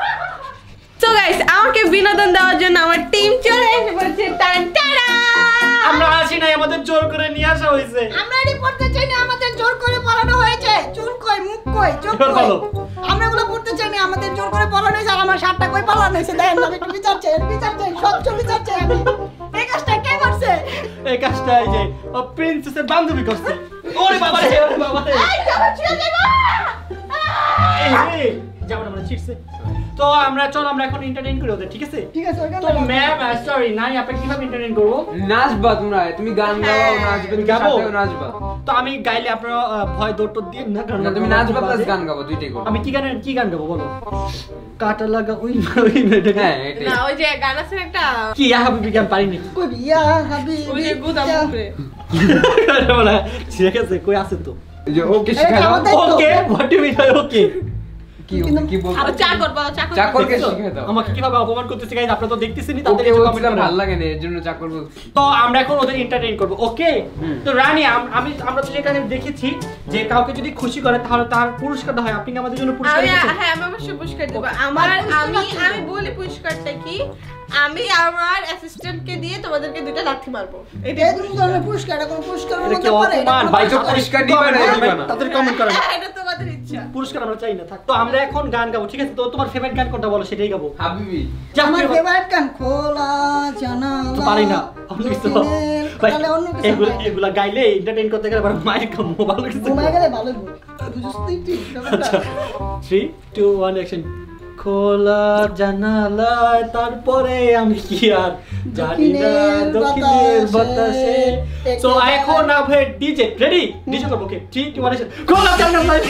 [SPEAKER 1] সো গাইস আমাকে বিনোদন দেওয়ার জন্য আমার টিম চলে এসে বলছে টান টাড়া।
[SPEAKER 2] আমরা আসি নাই, আমাদের জোর করে নিয়ে আসা হয়েছে।
[SPEAKER 7] আমরা এটি পড়তে চাই না, আমাদের জোর করে পড়ানো হয়েছে। চুল কই, মুখ কই, চোখ
[SPEAKER 2] এবার
[SPEAKER 7] কই?
[SPEAKER 2] বলো।
[SPEAKER 7] আমরা এগুলো পড়তে চাই না, আমাদের জোর করে পড়ানো হয়েছে। আর আমার শার্টটা কই পালানো হয়েছে? দেখেন আমি একটু বিচার চাই, বিচার চাই, স্বচ্ছ বিচার চাই আমি। এই কাজটা কে করছে?
[SPEAKER 2] এই কাজটা এই যে ও প্রিন্সেসের বান্ধবী করছে। ওরে বাবা রে, ওরে বাবা রে।
[SPEAKER 7] এই চলো ছুঁয়ে দেবো।
[SPEAKER 2] এই, এই, যাবো না, আমরা শিখছে। তো আমরা এখন এন্টারটেইন করি ওদের, ঠিক আছে?
[SPEAKER 7] ঠিক আছে ওইখানে
[SPEAKER 2] তো ম্যাম সরি নাই, আপনি কিভাবে এন্টারটেইন করব?
[SPEAKER 6] নাচবা তোমরা, তুমি গান গাও, নাচবে, তুমি
[SPEAKER 2] গাবো?
[SPEAKER 6] সাথেও নাচবা।
[SPEAKER 2] তো আমি গাইলে আপনারা ভয় দৌড় দিয়ে না, কারণ
[SPEAKER 6] না তুমি নাচবা প্লাস গান গাবো, দুইটাই করো।
[SPEAKER 2] আমি কি গান গাবো বলো? কাটা লাগা ওই মেয়েটা।
[SPEAKER 6] হ্যাঁ এটাই।
[SPEAKER 1] না ওই যে গান আছে না একটা,
[SPEAKER 2] কি হাবিবি গান পারিনি।
[SPEAKER 7] কই ইয়া হাবিবি
[SPEAKER 1] ওই যে গুদা মুখে।
[SPEAKER 2] বলা ঠিক আছে, কই আছে তো?
[SPEAKER 6] এই যে ওকে
[SPEAKER 7] এটা
[SPEAKER 6] শিখাই দাও।
[SPEAKER 7] আমাদের-
[SPEAKER 2] okay what do mean bye okay?
[SPEAKER 6] কি কি বলছো?
[SPEAKER 1] আর চাকর বলো,
[SPEAKER 6] চাকরকে শিখাই দাও।
[SPEAKER 2] আমাকে কিভাবে অপমান করতেছে গাইস, আপনারা তো দেখতেছেনই,
[SPEAKER 6] ওকে
[SPEAKER 2] তাদের একটু কমেন্ট
[SPEAKER 6] বলছিলাম
[SPEAKER 2] করেন।
[SPEAKER 6] ভালো লাগে না, এর জন্য চাকর বলছি।
[SPEAKER 2] তো আমরা এখন ওদের এন্টারটেইন করব, ওকে? তো রানী আমরা তো যেখানে দেখেছি যে কাউকে যদি খুশি করে তাহলে তার পুরস্কারটা হয়। আপনি কি আমাদের জন্য পুরস্কার রেখেছেন?
[SPEAKER 1] হ্যাঁ আমি অবশ্যই পুরস্কার দেব। আমি বলি পুরস্কারটা কি, আমি আমার অ্যাসিস্ট্যান্টকে দিয়ে তোমাদেরকে দুটো লাথি মারবো। এটা
[SPEAKER 7] এই দুই ধরনের পুরস্কার, এটা কোনো পুরস্কার
[SPEAKER 2] এটা কি
[SPEAKER 7] হতে পারে?
[SPEAKER 2] অপমান? ভাই
[SPEAKER 6] তো পুরস্কার দিবা না, দিবা না।
[SPEAKER 2] তাদের কমেন্ট করেন।
[SPEAKER 1] এটা তোমাদের ইচ্ছা।
[SPEAKER 2] পুরস্কার আমরা চাই না, থাক। তো আমরা এখন গান গাবো, ঠিক আছে? তো তোমার ফেভারিট গান কোনটা বলো, সেটাই গাবো।
[SPEAKER 6] হাবিবি
[SPEAKER 2] যা,
[SPEAKER 7] আমার
[SPEAKER 2] ফেভারিট-
[SPEAKER 7] ফেভারিট গান খোলা জানালা।
[SPEAKER 2] তো পারি না অন্য কিছু। ভাই
[SPEAKER 7] তাহলে অন্য কিছু
[SPEAKER 2] এগুলা
[SPEAKER 7] পারি।
[SPEAKER 2] এগুলা গাইলে এন্টারটেইন করতে গেলে আবার মাইক খাবো, ভালো কিছু।
[SPEAKER 7] ঘুমায় গেলে ভালো হবে। বুঝছিস তুই ঠিক
[SPEAKER 2] আচ্ছা 3 2 1 অ্যাকশন। খোলা জানালায় তারপরে আমি কি আর জানি না দক্ষিণের বাতাসে। সো এখন আমরা ডিজে রেডি, ডিজে করব। Okay 3 2 1 action. খোলা জানালায়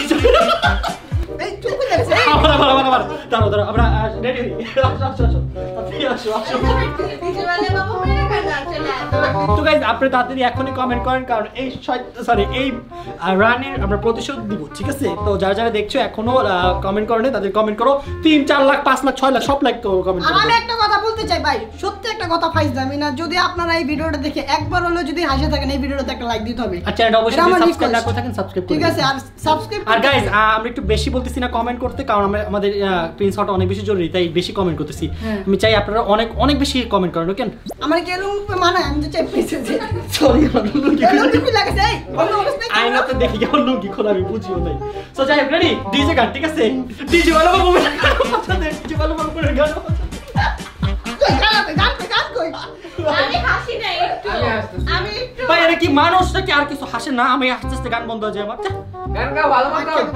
[SPEAKER 7] এই চুপ করে যাচ্ছে।
[SPEAKER 2] আবার দাঁড়াও আমরা রেডি হই। আসো
[SPEAKER 1] কিছু বলে বাবু মেরে গান চলে আসো।
[SPEAKER 2] তো গাইস আপনি তাড়াতাড়ি এখনই কমেন্ট করেন, কারণ এই এই রানের আমরা প্রতিশোধ দিব, ঠিক আছে? তো যারা দেখছো এখনো কমেন্ট করেন, তাদের কমেন্ট করো। 3 4 লাখ 5 লাখ 6 লাখ সব লাইক তো কমেন্ট
[SPEAKER 7] আর
[SPEAKER 2] করো।
[SPEAKER 7] আমি একটা কথা বলতে চাই ভাই, সত্যি একটা কথা ফাইজলামি না। যদি আপনারা এই ভিডিওটা দেখে একবার হলেও যদি হাসে থাকেন, এই ভিডিওটাতে একটা লাইক দিতে হবে।
[SPEAKER 2] আর চ্যানেলটা
[SPEAKER 7] এটা
[SPEAKER 2] অবশ্যই
[SPEAKER 7] আমার
[SPEAKER 2] সাবস্ক্রাইব না
[SPEAKER 7] request।
[SPEAKER 2] করে থাকেন, সাবস্ক্রাইব করে
[SPEAKER 7] ঠিক
[SPEAKER 2] দিন।
[SPEAKER 7] আছে, আর সাবস্ক্রাইব
[SPEAKER 2] আর গাইস আমরা একটু বেশি বলতেছি না কমেন্ট করতে, কারণ আমাদের প্রিন্স হওয়াটা অনেক বেশি জরুরি, তাই বেশি কমেন্ট করতেছি। আমি চাই আপনারা অনেক বেশি কমেন্ট করেন, ওকে?
[SPEAKER 7] আমার কি এরকম মানে আমি তো চাই প্লিজ
[SPEAKER 2] সরি
[SPEAKER 7] কি লাগছে এই অন্য অবস্থায়
[SPEAKER 2] আইনা তো দেখি কেমন লুঙ্গি খোলা, আমি বুঝিও নাই। সো যাই হোক রেডি, ডিজে গান, ঠিক আছে? ডিজে ভালো বাবু ডিজে ভালো বাবু করে গান।
[SPEAKER 7] গান কই
[SPEAKER 1] আমি হাসি না একটু,
[SPEAKER 6] আমি হাসতেছি।
[SPEAKER 1] আমি একটু
[SPEAKER 2] ভাই এটা কি মানুষ নাকি আর কিছু হাসে না? আমি আস্তে আস্তে গান বন্ধ হয়ে যায় আমার।
[SPEAKER 6] গান গাও, ভালো মতো গাও।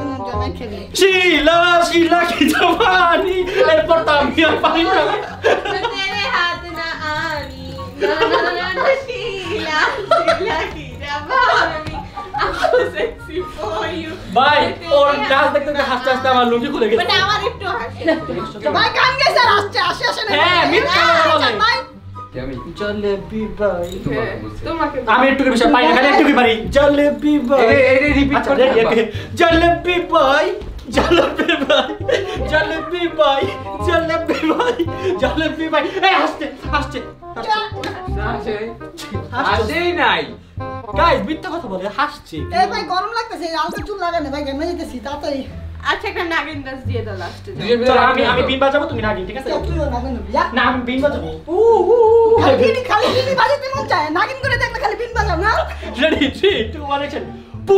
[SPEAKER 2] শিলা কি জমানি, এরপর তো আমি আর পারি না।
[SPEAKER 1] তেরে হাত না আনি না শিলা কি Zamani I'm sexy for you।
[SPEAKER 2] ভাই ওর ডান্স দেখতে দেখতে হাসতে হাসতে আমার লুঙ্গি খুলে গেছে।
[SPEAKER 1] মানে আমার একটু হাসি।
[SPEAKER 7] ভাই গান গেছে আর আসে না
[SPEAKER 2] হ্যাঁ, মিথ্যা কথা বলে।
[SPEAKER 7] ভাই
[SPEAKER 6] কি আমি
[SPEAKER 2] জলেবি ভাই,
[SPEAKER 6] তোমাকে বলছি।
[SPEAKER 1] তোমাকে
[SPEAKER 2] আমি একটু বিষয় পারি না, খালি একটু পারি। জলেবি ভাই,
[SPEAKER 6] এটা রিপিট
[SPEAKER 2] আচ্ছা,
[SPEAKER 6] করতে
[SPEAKER 2] ready,
[SPEAKER 6] হবে।
[SPEAKER 2] okay. জলেবি ভাই, জলেবি ভাই, জলেবি ভাই, জলেবি ভাই, জলেবি ভাই। এই হাসছে হাসছে।
[SPEAKER 6] না আসেই নাই।
[SPEAKER 2] গাইস মিথ্যা কথা বলে, হাসছে।
[SPEAKER 7] এই ভাই গরম লাগতেছে, আলকা চুল লাগানে ভাই কেমনে যেতেছি তাড়াতাড়ি।
[SPEAKER 1] আচ্ছা একটা নাগিন ডান্স দিয়ে দাও লাস্টে।
[SPEAKER 6] দুজন মিলে
[SPEAKER 2] চলো
[SPEAKER 6] গান
[SPEAKER 2] আমি
[SPEAKER 6] গাও।
[SPEAKER 2] বিন বাজাবো, তুমি নাগিন, ঠিক আছে?
[SPEAKER 7] তুই নাগিন বিয়া
[SPEAKER 2] না আমি বিন বাজাবো।
[SPEAKER 7] খালি বিন বাজাতে মন চায়, নাগিন করে দেখলে খালি বিন বাজাও না।
[SPEAKER 2] Ready 3 2 1 action. পু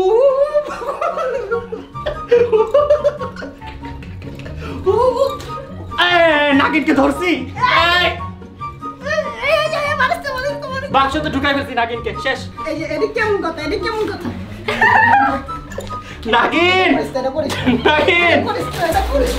[SPEAKER 2] নাগিনকে ধরছি।
[SPEAKER 7] এই যে মারতে
[SPEAKER 2] বাক্স তো ঢুকাই ফেলছি নাগিনকে, শেষ।
[SPEAKER 7] এই যে এদিক কেমন কথা, এদিক কেমন কথা।
[SPEAKER 2] নাগিন
[SPEAKER 7] এটা করিস
[SPEAKER 2] নাগিন
[SPEAKER 7] এটা করিস।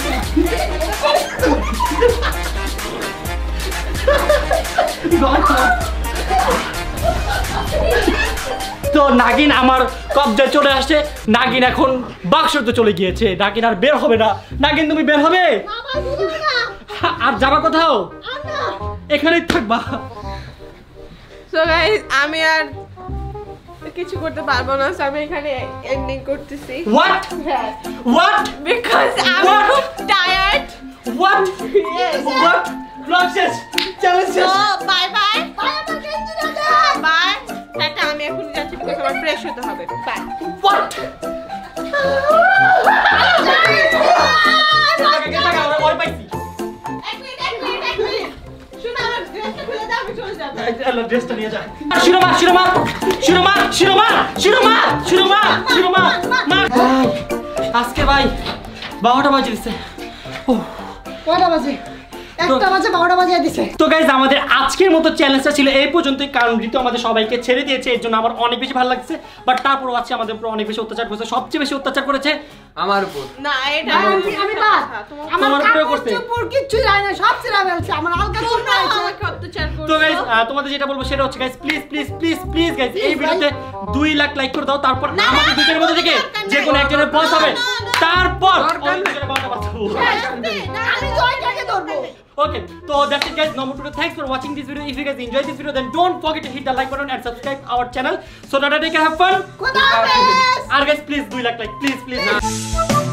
[SPEAKER 2] তো নাগিন আমার কবজায় চলে আসছে। নাগিন এখন বাক্সতে চলে গিয়েছে, নাগিন আর বের হবে না। নাগিন তুমি বের হবে আর যাবা কোথাও? এখানেই থাকবা।
[SPEAKER 1] সো গাইস আমি আর কিছু করতে পারবো না, সো আমি এখানে এন্ডিং করতেছি।
[SPEAKER 2] হোয়াট
[SPEAKER 1] হ্যাঁ,
[SPEAKER 2] হোয়াট
[SPEAKER 1] বিকজ আমি
[SPEAKER 2] What?
[SPEAKER 1] খুব টায়ার্ড।
[SPEAKER 2] হোয়াট হোয়াট ব্লগ শেষ, চ্যালেঞ্জ
[SPEAKER 1] সো
[SPEAKER 2] শেষ।
[SPEAKER 1] বাই বাই বাই টাটা। আমি এখন যাচ্ছি বিকজ আমার ফ্রেশ হতে হবে। বাই।
[SPEAKER 2] হোয়াট ওই পাইছি।
[SPEAKER 1] এক মিনিট শুনো, আমার ড্রেসটা খুলে দাও, আমি চলে যাবো।
[SPEAKER 2] ড্রেসটা নিয়ে যা। শিরোমা শিরোমা শিরোমা শিরোমা শিরোমা শিরোমা শিরোমা ভাই আজকে ভাই 12টা বাজে দিচ্ছে।
[SPEAKER 7] কয়টা বাজে? একটা বাজে 12টা বাজে দিছে।
[SPEAKER 2] তো গাইজ আমাদের আজকের মতো চ্যালেঞ্জটা ছিল এই পর্যন্তই, কারণ ঋতু আমাদের সবাইকে ছেড়ে দিয়েছে, এর জন্য আমার অনেক বেশি ভালো লাগছে। বাট তারপরও আজকে আমাদের উপর অনেক বেশি অত্যাচার করেছে, সবচেয়ে বেশি অত্যাচার করেছে
[SPEAKER 6] আমার উপর
[SPEAKER 1] না এটা
[SPEAKER 7] আমি বাদ আমার
[SPEAKER 2] তোমার উপরে
[SPEAKER 7] কাপড়
[SPEAKER 2] করতে।
[SPEAKER 7] চোপড় কিচ্ছুই রায় না, সব ছেড়া ফেলছে, আমার আলগা চুল
[SPEAKER 1] তোমরা
[SPEAKER 7] রয়েছে।
[SPEAKER 1] আমাকে অত্যাচার
[SPEAKER 2] তো গাইস
[SPEAKER 1] করছো
[SPEAKER 2] তোমাদের যেটা বলবো সেটা হচ্ছে guys please please please please guys এই ভিডিওতে 2 লাখ লাইক করে দাও, তারপর আমাদের দুজনের মধ্যে থেকে যে কোনো একজনের বস হবে, তারপর ওই দুজনের বারোটা বাঁচাবো।
[SPEAKER 7] আমি জয়টাকে ধরবো।
[SPEAKER 2] Okay, so that's it guys. No more to thanks for watching this video. If you guys enjoyed this video, then don't forget to hit the like button and subscribe our channel so that I can have fun.
[SPEAKER 7] খোদা হাফেজ।
[SPEAKER 2] And guys, please do like please.